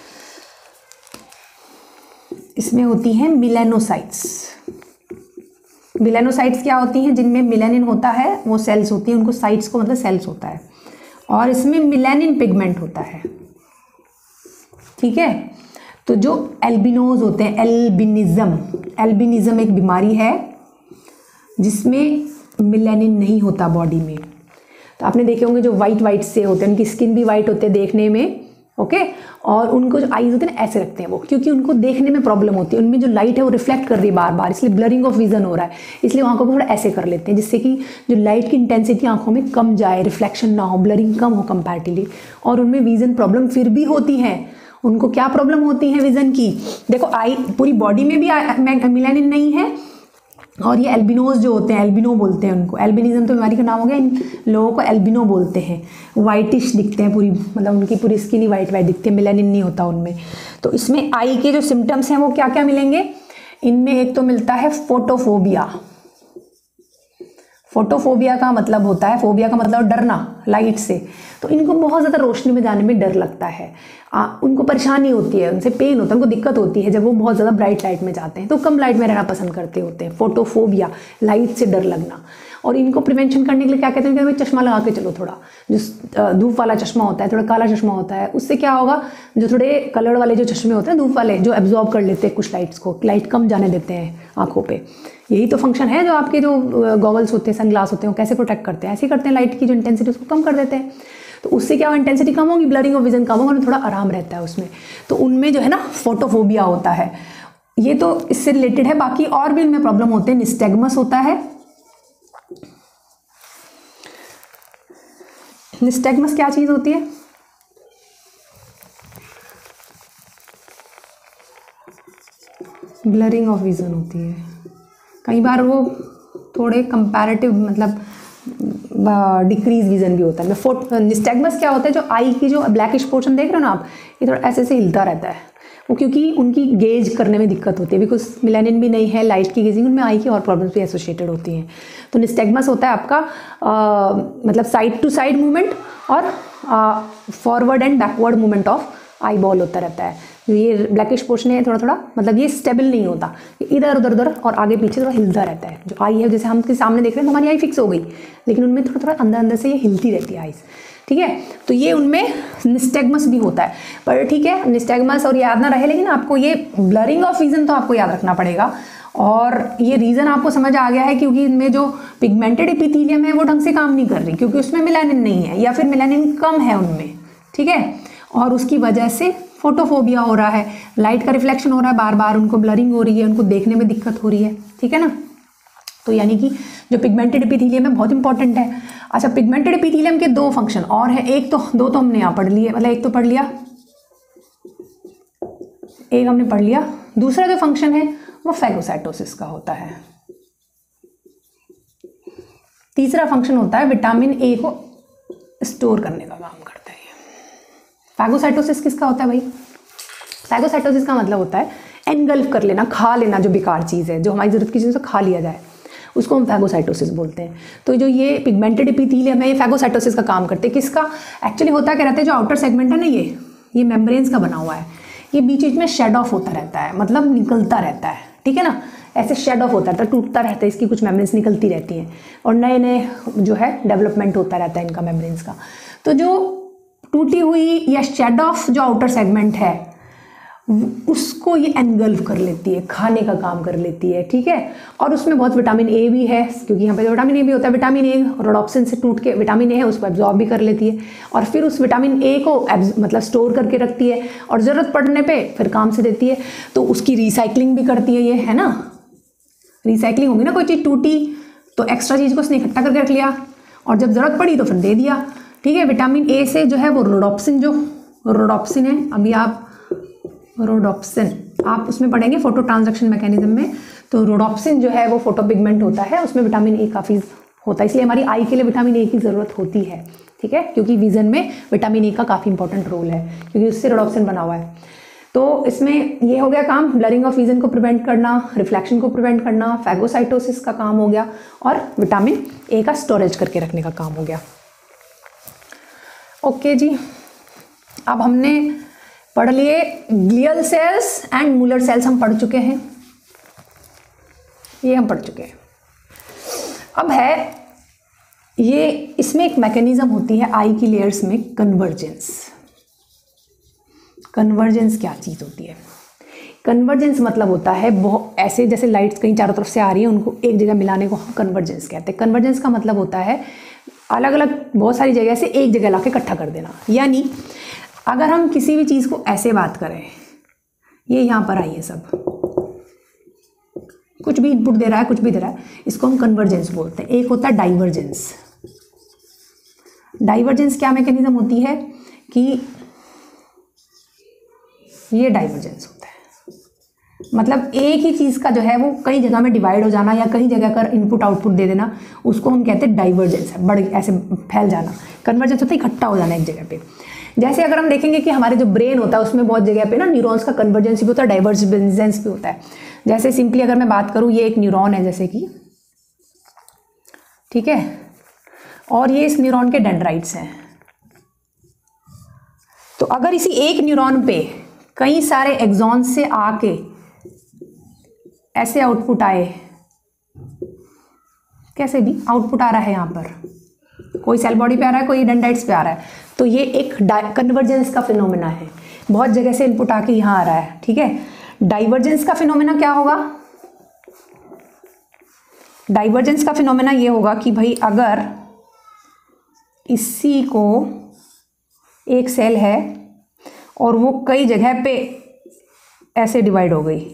इसमें होती हैं मेलानोसाइट्स। मेलानोसाइट्स क्या होती हैं, जिनमें मेलानिन होता है, वो सेल्स होती हैं, उनको साइट्स को मतलब सेल्स होता है, और इसमें मेलानिन पिगमेंट होता है, ठीक है। तो जो एल्बिनोज होते हैं, एल्बिनिज्म, एल्बिनिज्म एक बीमारी है जिसमें मेलानिन नहीं होता बॉडी में। तो आपने देखे होंगे जो वाइट वाइट से होते हैं, उनकी स्किन भी वाइट होते हैं देखने में, ओके okay? और उनको जो आईज होते हैं ना ऐसे रखते हैं वो, क्योंकि उनको देखने में प्रॉब्लम होती है, उनमें जो लाइट है वो रिफ्लेक्ट कर रही है बार बार, इसलिए ब्लरिंग ऑफ विजन हो रहा है। इसलिए आंखों को थोड़ा ऐसे कर लेते हैं जिससे कि जो लाइट की इंटेंसिटी आंखों में कम जाए, रिफ्लेक्शन ना हो, ब्लरिंग कम हो कंपैरेटिवली। और उनमें विजन प्रॉब्लम फिर भी होती है। उनको क्या प्रॉब्लम होती है विजन की, देखो आई पूरी बॉडी में भी मेलानिन नहीं है, और ये एल्बिनोज जो होते हैं, एल्बिनो बोलते हैं उनको, एल्बिनिज्म तो बीमारी का नाम हो गया, इन लोगों को एल्बिनो बोलते हैं। वाइटिश दिखते हैं पूरी, मतलब उनकी पूरी स्किन ही वाइट वाइट दिखती है, मेलानिन नहीं होता उनमें। तो इसमें आई के जो सिम्टम्स हैं वो क्या क्या मिलेंगे, इनमें एक तो मिलता है फोटोफोबिया। फोटोफोबिया का मतलब होता है, फोबिया का मतलब डरना लाइट से, तो इनको बहुत ज़्यादा रोशनी में जाने में डर लगता है, आ, उनको परेशानी होती है, उनसे पेन होता है, उनको दिक्कत होती है जब वो बहुत ज़्यादा ब्राइट लाइट में जाते हैं, तो कम लाइट में रहना पसंद करते होते हैं। फोटोफोबिया, लाइट से डर लगना। और इनको प्रिवेंशन करने के लिए क्या कहते हैं कि भाई चश्मा लगा के चलो, थोड़ा जो धूप वाला चश्मा होता है, थोड़ा काला चश्मा होता है, उससे क्या होगा, जो थोड़े कलर वाले जो चश्मे होते हैं धूप वाले, जो एब्जॉर्ब कर लेते हैं कुछ लाइट्स को, लाइट कम जाने देते हैं आंखों पे। यही तो फंक्शन है जो आपके जो गॉगल्स होते हैं, सनग्लास होते हैं, वो कैसे प्रोटेक्ट करते हैं, ऐसे ही करते हैं, लाइट की जो इंटेंसिटी उसको कम कर देते हैं। तो उससे क्या होगा, इंटेंसिटी कम होगी, ब्लरिंग ऑफ विजन कम होगा और थोड़ा आराम रहता है उसमें। तो उनमें जो है ना फोटोफोबिया होता है, ये तो इससे रिलेटेड है। बाकी और भी इनमें प्रॉब्लम होते हैं। निस्टैग्मस होता है। निस्टैग्मस क्या चीज़ होती है? ब्लरिंग ऑफ विजन होती है। कई बार वो थोड़े कंपैरेटिव मतलब डिक्रीज विजन भी होता है। फोट निस्टैग्मस क्या होता है, जो आई की जो ब्लैकिश पोर्शन देख रहे हो ना आप, ये थोड़ा ऐसे ऐसे हिलता रहता है, वो क्योंकि उनकी गेज करने में दिक्कत होती है, बिकॉज मेलानिन भी नहीं है, लाइट की गेजिंग, उनमें आई की और प्रॉब्लम्स भी एसोसिएटेड होती हैं। तो निस्टैग्मस होता है आपका आ, मतलब साइड टू साइड मूवमेंट और forward and backward movement of eyeball होता रहता है। ये ब्लैकिश पोर्शन है थोड़ा थोड़ा, मतलब ये स्टेबल नहीं होता, इधर उधर उधर और आगे पीछे थोड़ा हिलता रहता है। जो आई है, जैसे हम के सामने देख रहे हैं, हमारी आई फिक्स हो गई, लेकिन उनमें थोड़ा थोड़ा अंदर अंदर से ये हिलती रहती है आईज, ठीक है। तो ये उनमें निस्टैग्मस भी होता है। पर ठीक है, निस्टैग्मस और याद ना रहे, लेकिन आपको ये ब्लरिंग ऑफ विजन तो आपको याद रखना पड़ेगा। और ये रीज़न आपको समझ आ गया है, क्योंकि इनमें जो पिगमेंटेड एपिथेलियम है वो ढंग से काम नहीं कर रही, क्योंकि उसमें मेलानिन नहीं है, या फिर मेलानिन कम है उनमें, ठीक है। और उसकी वजह से फोटोफोबिया हो रहा है, लाइट का रिफ्लेक्शन हो रहा है बार बार, उनको ब्लरिंग हो रही है, उनको देखने में दिक्कत हो रही है, ठीक है ना। तो यानी कि जो पिगमेंटेड एपिथेलियम है बहुत इंपॉर्टेंट है। अच्छा, पिगमेंटेड एपिथेलियम के दो फंक्शन और है, एक तो दो तो हमने यहाँ पढ़ लिए, मतलब एक तो पढ़ लिया, एक हमने पढ़ लिया, दूसरा जो फंक्शन है वो फैगोसाइटोसिस का होता है। तीसरा फंक्शन होता है विटामिन ए को स्टोर करने का काम करता है। फैगोसाइटोसिस किसका होता है भाई? फैगोसाइटोसिस का मतलब होता है एनगल्फ कर लेना, खा लेना, जो बेकार चीज़ है, जो हमारी ज़रूरत की चीज़ है खा लिया जाए, उसको हम फैगोसाइटोसिस बोलते हैं। तो जो ये पिगमेंटेड एपिथेलियम है, ये फैगोसाइटोसिस का काम करते हैं। किसका? एक्चुअली होता क्या रहता है, जो आउटर सेगमेंट है ना, ये ये मेम्ब्रेन्स का बना हुआ है, ये बीच बीच में शेड ऑफ होता रहता है, मतलब निकलता रहता है, ठीक है ना, ऐसे शेड ऑफ होता रहता है, टूटता रहता है, इसकी कुछ मेम्ब्रेन्स निकलती रहती हैं और नए नए जो है डेवलपमेंट होता रहता है इनका मेम्ब्रेन्स का। तो जो टूटी हुई या शेड ऑफ जो आउटर सेगमेंट है उसको ये एनगल्फ कर लेती है, खाने का काम कर लेती है, ठीक है। और उसमें बहुत विटामिन ए भी है, क्योंकि यहाँ पे तो विटामिन ए भी होता है। विटामिन ए रोडोप्सिन से टूट के विटामिन ए है उसको एब्जॉर्ब भी कर लेती है और फिर उस विटामिन ए को मतलब स्टोर करके रखती है और ज़रूरत पड़ने पे फिर काम से देती है। तो उसकी रिसाइकलिंग भी करती है ये, है ना। रिसाइकलिंग होगी ना, कोई चीज़ टूटी तो एक्स्ट्रा चीज़ को उसने इकट्ठा करके रख लिया और जब ज़रूरत पड़ी तो फिर दे दिया, ठीक है। विटामिन ए से जो है वो रोडोप्सिन, जो रोडोप्सिन है, अभी आप रोडोप्सिन आप उसमें पढ़ेंगे फोटो ट्रांसडक्शन मैकेनिज्म में, तो रोडोप्सिन जो है वो फोटोपिगमेंट होता है, उसमें विटामिन ए काफ़ी होता है, इसलिए हमारी आई के लिए विटामिन ए की ज़रूरत होती है, ठीक है, क्योंकि विजन में विटामिन ए का काफ़ी इंपॉर्टेंट रोल है, क्योंकि उससे रोडोप्सिन बना हुआ है। तो इसमें ये हो गया काम, ब्लरिंग ऑफ विजन को प्रिवेंट करना, रिफ्लेक्शन को प्रिवेंट करना, फैगोसाइटोसिस का काम हो गया और विटामिन ए का स्टोरेज करके रखने का काम हो गया। ओके जी, अब हमने पढ़ लिए glial cells and Muller cells, हम पढ़ चुके हैं, ये हम पढ़ चुके हैं। अब है ये, इसमें एक मैकेनिज्म होती है आई की लेयर्स में, कन्वर्जेंस। कन्वर्जेंस क्या चीज़ होती है? कन्वर्जेंस मतलब होता है बहुत ऐसे, जैसे लाइट्स कहीं चारों तरफ से आ रही है, उनको एक जगह मिलाने को हम कन्वर्जेंस कहते हैं। कन्वर्जेंस का मतलब होता है अलग अलग बहुत सारी जगह से एक जगह ला के इकट्ठा कर देना। यानी अगर हम किसी भी चीज़ को ऐसे बात करें, ये यहाँ पर आई है, सब कुछ भी इनपुट दे रहा है, कुछ भी दे रहा है, इसको हम कन्वर्जेंस बोलते हैं। एक होता है डाइवर्जेंस। डाइवर्जेंस क्या मैकेनिज्म होती है कि ये डाइवर्जेंस होता है, मतलब एक ही चीज़ का जो है वो कई जगह में डिवाइड हो जाना या कई जगह कर इनपुट आउटपुट दे देना, उसको हम कहते हैं डाइवर्जेंस है, बड़ ऐसे फैल जाना। कन्वर्जेंस होता है इकट्ठा हो जाना एक जगह पे। जैसे अगर हम देखेंगे कि हमारे जो ब्रेन होता है उसमें बहुत जगह पे ना न्यूरॉन्स का कन्वर्जेंस भी होता है, डाइवर्जेंस भी होता है। जैसे सिंपली अगर मैं बात करूँ, ये एक न्यूरॉन है, जैसे कि ठीक है, और ये इस न्यूरॉन के डेंड्राइट्स हैं। तो अगर इसी एक न्यूरॉन पे कई सारे एक्सॉन से आके ऐसे आउटपुट आए, कैसे भी आउटपुट आ रहा है, यहाँ पर कोई सेल बॉडी पे आ रहा है, कोई डेंड्राइट्स पे आ रहा है, तो ये एक कन्वर्जेंस का फिनोमेना है। बहुत जगह से इनपुट आके यहाँ आ रहा है, ठीक है। डाइवर्जेंस का फिनोमेना क्या होगा? डाइवर्जेंस का फिनोमेना ये होगा कि भाई अगर इसी को एक सेल है और वो कई जगह पे ऐसे डिवाइड हो गई,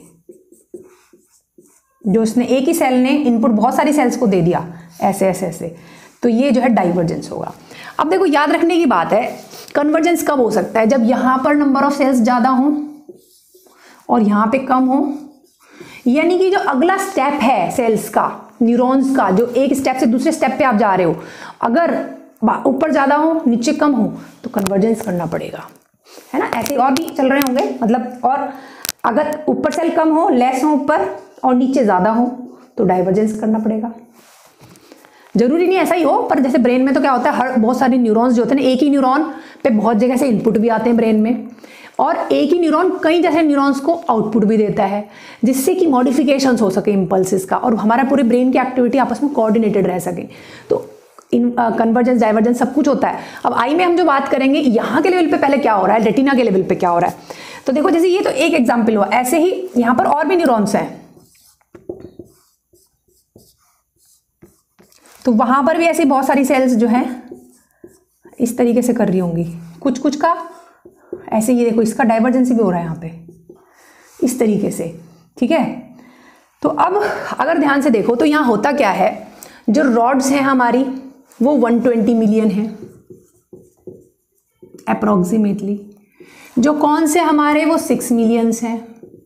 जो उसने एक ही सेल ने इनपुट बहुत सारी सेल्स को दे दिया ऐसे ऐसे ऐसे, तो ये जो है डाइवर्जेंस होगा। अब देखो याद रखने की बात है, कन्वर्जेंस कब हो सकता है? जब यहाँ पर नंबर ऑफ सेल्स ज़्यादा हों और यहाँ पे कम हो, यानी कि जो अगला स्टेप है सेल्स का, न्यूरॉन्स का, जो एक स्टेप से दूसरे स्टेप पे आप जा रहे हो, अगर ऊपर ज़्यादा हो नीचे कम हो तो कन्वर्जेंस करना पड़ेगा, है ना। ऐसे और भी चल रहे होंगे, मतलब, और अगर ऊपर सेल कम हो, लेस हो ऊपर और नीचे ज़्यादा हो तो डाइवर्जेंस करना पड़ेगा। जरूरी नहीं ऐसा ही हो, पर जैसे ब्रेन में तो क्या होता है, हर बहुत सारे न्यूरॉन्स जो होते हैं ना, एक ही न्यूरॉन पे बहुत जगह से इनपुट भी आते हैं ब्रेन में, और एक ही न्यूरॉन कई जैसे न्यूरॉन्स को आउटपुट भी देता है, जिससे कि मॉडिफिकेशंस हो सके इम्पल्सेस का, और हमारा पूरे ब्रेन की एक्टिविटी आपस में कोऑर्डिनेटेड रह सके। तो इन कन्वर्जेंस, डाइवर्जेंस सब कुछ होता है। अब आई में हम जो बात करेंगे, यहाँ के लेवल पे पहले क्या हो रहा है, रेटिना के लेवल पे क्या हो रहा है। तो देखो जैसे ये तो एक एग्जाम्पल हुआ, ऐसे ही यहाँ पर और भी न्यूरॉन्स हैं, तो वहां पर भी ऐसी बहुत सारी सेल्स जो हैं इस तरीके से कर रही होंगी, कुछ कुछ का ऐसे, ये देखो इसका डाइवर्जेंस भी हो रहा है यहाँ पे इस तरीके से, ठीक है। तो अब अगर ध्यान से देखो तो यहाँ होता क्या है, जो रॉड्स हैं हमारी वो एक सौ बीस मिलियन है अप्रोक्सीमेटली, जो कौन से हमारे वो सिक्स मिलियंस हैं।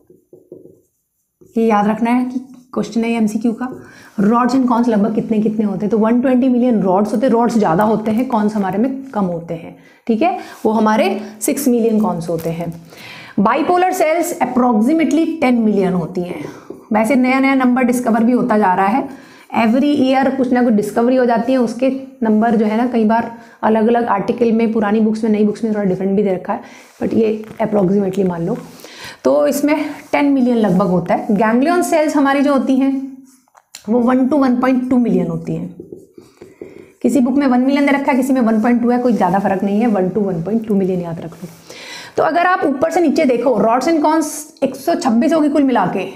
ये याद रखना है कि क्वेश्चन है एमसीक्यू का, रॉड्स एंड कॉन्स लगभग कितने कितने होते हैं, तो एक सौ बीस मिलियन रॉड्स होते हैं, रॉड्स ज़्यादा होते हैं, कॉन्स हमारे में कम होते हैं, ठीक है, वो हमारे सिक्स मिलियन कॉन्स होते हैं। Bipolar cells approximately ten million होती हैं। वैसे नया नया नंबर डिस्कवर भी होता जा रहा है, एवरी ईयर कुछ ना कुछ डिस्कवरी हो जाती है, उसके नंबर जो है ना कई बार अलग अलग आर्टिकल में, पुरानी बुक्स में, नई बुक्स में थोड़ा डिफरेंट भी दे रखा है, बट ये अप्रोक्सीमेटली मान लो। तो इसमें टेन मिलियन लगभग होता है। गैंग्लियन सेल्स हमारी जो होती हैं वो one to one point two million होती हैं। किसी बुक में वन मिलियन दे रखा है, किसी में वन पॉइंट टू है, कोई ज़्यादा फर्क नहीं है, one to one point two million याद रख लो। तो अगर आप ऊपर से नीचे देखो, रॉड्स एंड कॉन्स एक सौ छब्बीस होगी कुल मिला के,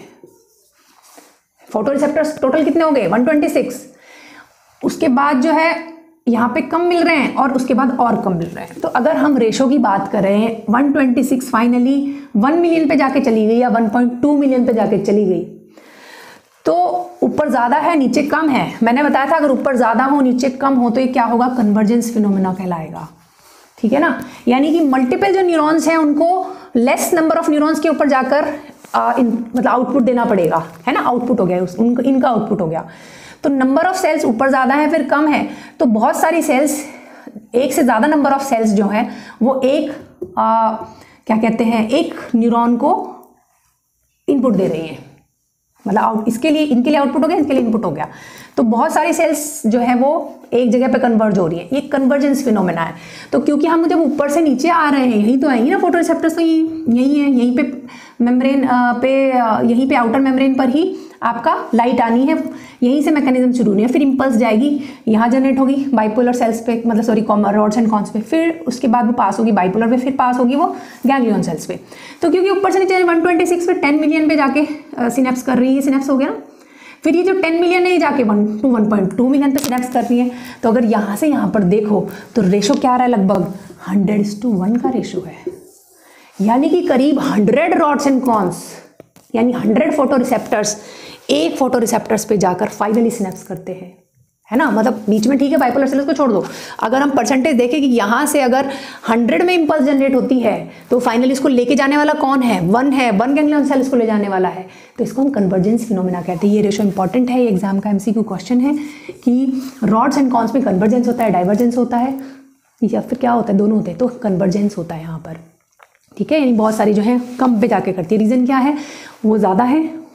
फोटो रिसेप्टर्स टोटल कितने हो गए, वन ट्वेंटी सिक्स। उसके बाद जो है यहाँ पे कम मिल रहे हैं और उसके बाद और कम मिल रहे हैं। तो अगर हम रेशो की बात करें, one twenty six finally one million पे जाके चली गई या वन पॉइंट टू मिलियन पे जाके चली गई, तो ऊपर ज़्यादा है नीचे कम है। मैंने बताया था अगर ऊपर ज़्यादा हो नीचे कम हो तो ये क्या होगा, कन्वर्जेंस फिनोमेना कहलाएगा, ठीक है ना। यानी कि मल्टीपल जो न्यूरॉन्स हैं उनको लेस नंबर ऑफ न्यूरॉन्स के ऊपर जाकर आ, इन, मतलब आउटपुट देना पड़ेगा, है ना, आउटपुट हो गया उस, उनका इनका आउटपुट हो गया। तो नंबर ऑफ सेल्स ऊपर ज़्यादा है फिर कम है, तो बहुत सारी सेल्स, एक से ज़्यादा नंबर ऑफ सेल्स जो है वो एक आ, क्या कहते हैं, एक न्यूरॉन को इनपुट दे रही हैं, मतलब आउट, इसके लिए इनके लिए आउटपुट हो गया, इनके लिए इनपुट हो गया। तो बहुत सारी सेल्स जो है वो एक जगह पे कन्वर्ज हो रही है, ये कन्वर्जेंस फिनोमेना है। तो क्योंकि हम जब ऊपर से नीचे आ रहे हैं, यही तो आएंगी ना फोटो रिसेप्टर्स, तो यही यही है, यहीं पे मेम्ब्रेन पे, यहीं पे आउटर मेम्ब्रेन पर ही आपका लाइट आनी है, यहीं से मैकेनिज्म शुरू होनी है, फिर इम्पल्स जाएगी, यहाँ जनरेट होगी बाइपोलर सेल्स पे, मतलब सॉरी रॉड्स एंड कॉन्स पे, फिर उसके बाद वो पास होगी बाइपोलर पे, फिर पास होगी वो गैंग्लियन सेल्स पे। तो क्योंकि ऊपर से नीचे वन ट्वेंटी सिक्स पे टेन मिलियन पे जाके सिनेप्स कर रही है, सिनेप्स हो गया ना, फिर ये जो टेन मिलियन है जाके one to one point two million पे सिनेप्स कर रही है। तो अगर यहाँ से यहाँ पर देखो तो रेशो क्या आ रहा है, लगभग हंड्रेड इज टू वन का रेशो है, यानी कि करीब हंड्रेड रॉड्स एंड कॉन्स, यानी हंड्रेड फोटो रिसेप्टर्स एक फोटो रिसेप्टर्स पे जाकर फाइनली सिनेप्स करते हैं, है ना। मतलब बीच में ठीक है बाइपोलर सेल्स को छोड़ दो, अगर हम परसेंटेज देखें कि यहाँ से अगर हंड्रेड में इम्पल्स जनरेट होती है तो फाइनली इसको लेके जाने वाला कौन है, वन है, वन गैंग्लियन सेल इसको ले जाने वाला है, तो इसको हम कन्वर्जेंस फिनोमेना कहते हैं। ये रेशो इंपॉर्टेंट है, ये एग्जाम का एमसीक्यू क्वेश्चन है कि रॉड्स एंड कॉन्स में कन्वर्जेंस होता है, डाइवर्जेंस होता है, या फिर क्या होता है, दोनों होते हैं, तो कन्वर्जेंस होता है यहाँ पर, ठीक है। यानी बहुत सारी जो है कम पे जाके करती है, रीज़न क्या है, वो ज़्यादा है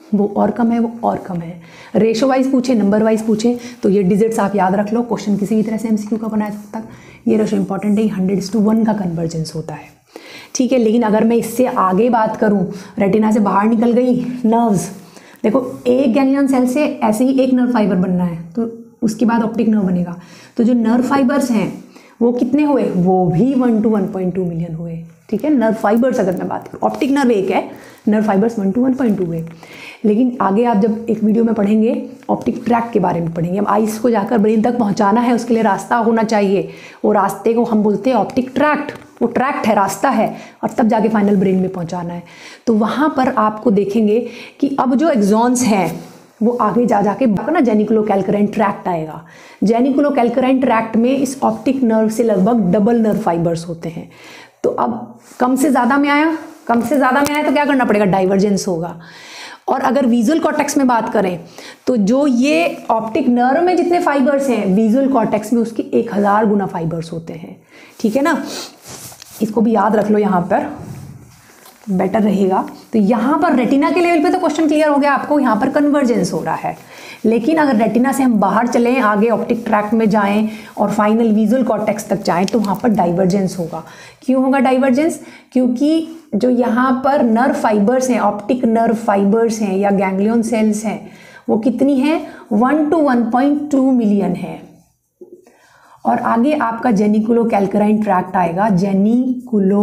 वो और कम है, वो और कम है। रेशो वाइज पूछे, नंबर वाइज पूछे तो ये डिजिट्स आप याद रख लो, क्वेश्चन किसी भी तरह से एमसीक्यू का बनाया तब तक। ये रेशो इंपॉर्टेंट है, हंड्रेड इज टू वन का कन्वर्जेंस होता है, ठीक है। लेकिन अगर मैं इससे आगे बात करूँ, रेटिना से बाहर निकल गई नर्व्स, देखो एक गैंग्लियन सेल से ऐसे ही एक नर्व फाइबर बनना है तो उसके बाद ऑप्टिक नर्व बनेगा। तो जो नर्व फाइबर्स हैं वो कितने हुए, वो भी one to one point two million हुए, ठीक है। नर्व फाइबर्स अगर मैं बात करूँ, ऑप्टिक नर्व एक है, nerve fibres one to one point two हुए। लेकिन आगे आप जब एक वीडियो में पढ़ेंगे ऑप्टिक ट्रैक्ट के बारे में पढ़ेंगे। अब आइस को जाकर ब्रेन तक पहुंचाना है, उसके लिए रास्ता होना चाहिए, वो रास्ते को हम बोलते हैं ऑप्टिक ट्रैक्ट। वो ट्रैक्ट है, रास्ता है, और तब जाके फाइनल ब्रेन में पहुंचाना है। तो वहाँ पर आपको देखेंगे कि अब जो एक्सॉन्स हैं वो आगे जा जाके ना जेनिकुलो कैल्कराइन ट्रैक्ट आएगा। जेनिकुलो कैल्कराइन ट्रैक्ट में इस ऑप्टिक नर्व से लगभग डबल नर्व फाइबर्स होते हैं। तो अब कम से ज़्यादा में आया, कम से ज़्यादा में आया तो क्या करना पड़ेगा, डाइवर्जेंस होगा। और अगर विजुअल कॉर्टेक्स में बात करें तो जो ये ऑप्टिक नर्व में जितने फाइबर्स हैं, विजुअल कॉर्टेक्स में उसके एक हज़ार गुना फाइबर्स होते हैं, ठीक है ना। इसको भी याद रख लो, यहाँ पर बेटर रहेगा। तो यहाँ पर रेटिना के लेवल पे तो क्वेश्चन क्लियर हो गया आपको, यहाँ पर कन्वर्जेंस हो रहा है। लेकिन अगर रेटिना से हम बाहर चलें, आगे ऑप्टिक ट्रैक्ट में जाएं और फाइनल विजुअल कॉर्टेक्स तक जाएं तो वहाँ पर डाइवर्जेंस होगा। क्यों होगा डाइवर्जेंस? क्योंकि जो यहाँ पर नर्व फाइबर्स हैं, ऑप्टिक नर्व फाइबर्स हैं या गैंग्लियन सेल्स हैं, वो कितनी हैं, one to one point two million है। और आगे आपका जेनिकुलो कैल्कराइन ट्रैक्ट आएगा, जेनिकुलो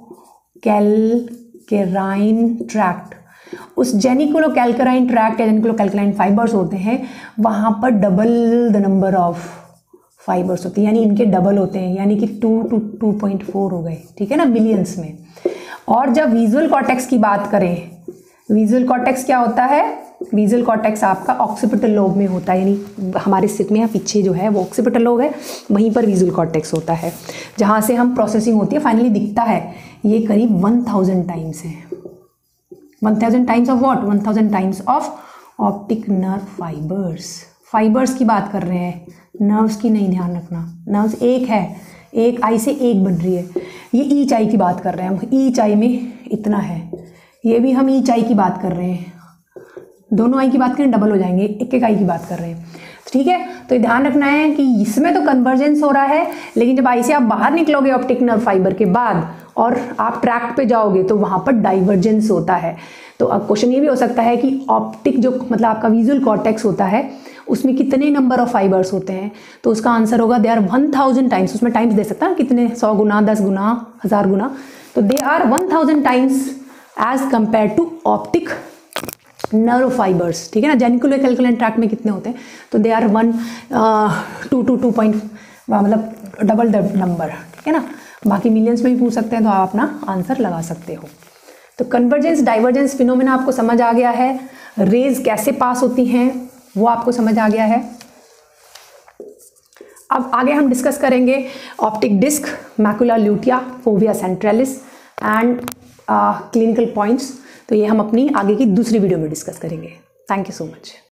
कैल्कराइन ट्रैक्ट। उस जेनिकुलो कैल्कराइन ट्रैक्ट या जेनिकुलो कैल्कराइन फाइबर्स होते हैं, वहाँ पर double the number of fibres होते हैं, यानी इनके डबल होते हैं, यानी कि two to two point four हो गए, ठीक है ना, मिलियंस में। और जब विजुअल कॉर्टेक्स की बात करें, विजुअल कॉर्टेक्स क्या होता है, विजुअल कॉर्टेक्स आपका ऑक्सीपिटल लोब में होता है, यानी हमारे सिर में पीछे जो है वो ऑक्सीपिटल लोब है, वहीं पर विजुअल कॉर्टेक्स होता है, जहाँ से हम प्रोसेसिंग होती है, फाइनली दिखता है। ये करीब वन थाउजेंड टाइम्स है, one thousand times of what, one thousand times of optic nerve fibres. Fibres की बात कर रहे हैं, नर्व्स की नहीं, ध्यान रखना। नर्व्स एक है, एक आई से एक बन रही है। ये ईच आई की बात कर रहे हैं हम, ईच आई में इतना है, ये भी हम ईच आई की बात कर रहे हैं, दोनों आई की बात करें डबल हो जाएंगे, एक एक आई की बात कर रहे हैं, ठीक है। तो ध्यान रखना है कि इसमें तो कन्वर्जेंस हो रहा है, लेकिन जब आई से आप बाहर निकलोगे ऑप्टिक नर्व फाइबर के बाद और आप ट्रैक्ट पे जाओगे तो वहाँ पर डाइवर्जेंस होता है। तो अब क्वेश्चन ये भी हो सकता है कि ऑप्टिक जो मतलब आपका विजुअल कॉर्टेक्स होता है उसमें कितने नंबर ऑफ फाइबर्स होते हैं, तो उसका आंसर होगा they are one thousand times. उसमें टाइम्स दे सकता है कितने, सौ गुना, दस गुना, हज़ार गुना, तो they are one thousand times as compare to optic nerve fibres, ठीक है ना। जेनिकुलो कैल्कराइन ट्रैक्ट में कितने होते हैं, तो they are one two to two point मतलब डबल द नंबर, ठीक है ना। बाकी मिलियंस में भी पूछ सकते हैं, तो आप अपना आंसर लगा सकते हो। तो कन्वर्जेंस डाइवर्जेंस फिनोमेना आपको समझ आ गया है, रेज कैसे पास होती हैं वो आपको समझ आ गया है। अब आगे हम डिस्कस करेंगे optic disc, macula lutea, fovea centralis and clinical points. तो ये हम अपनी आगे की दूसरी वीडियो में डिस्कस करेंगे। Thank you so much.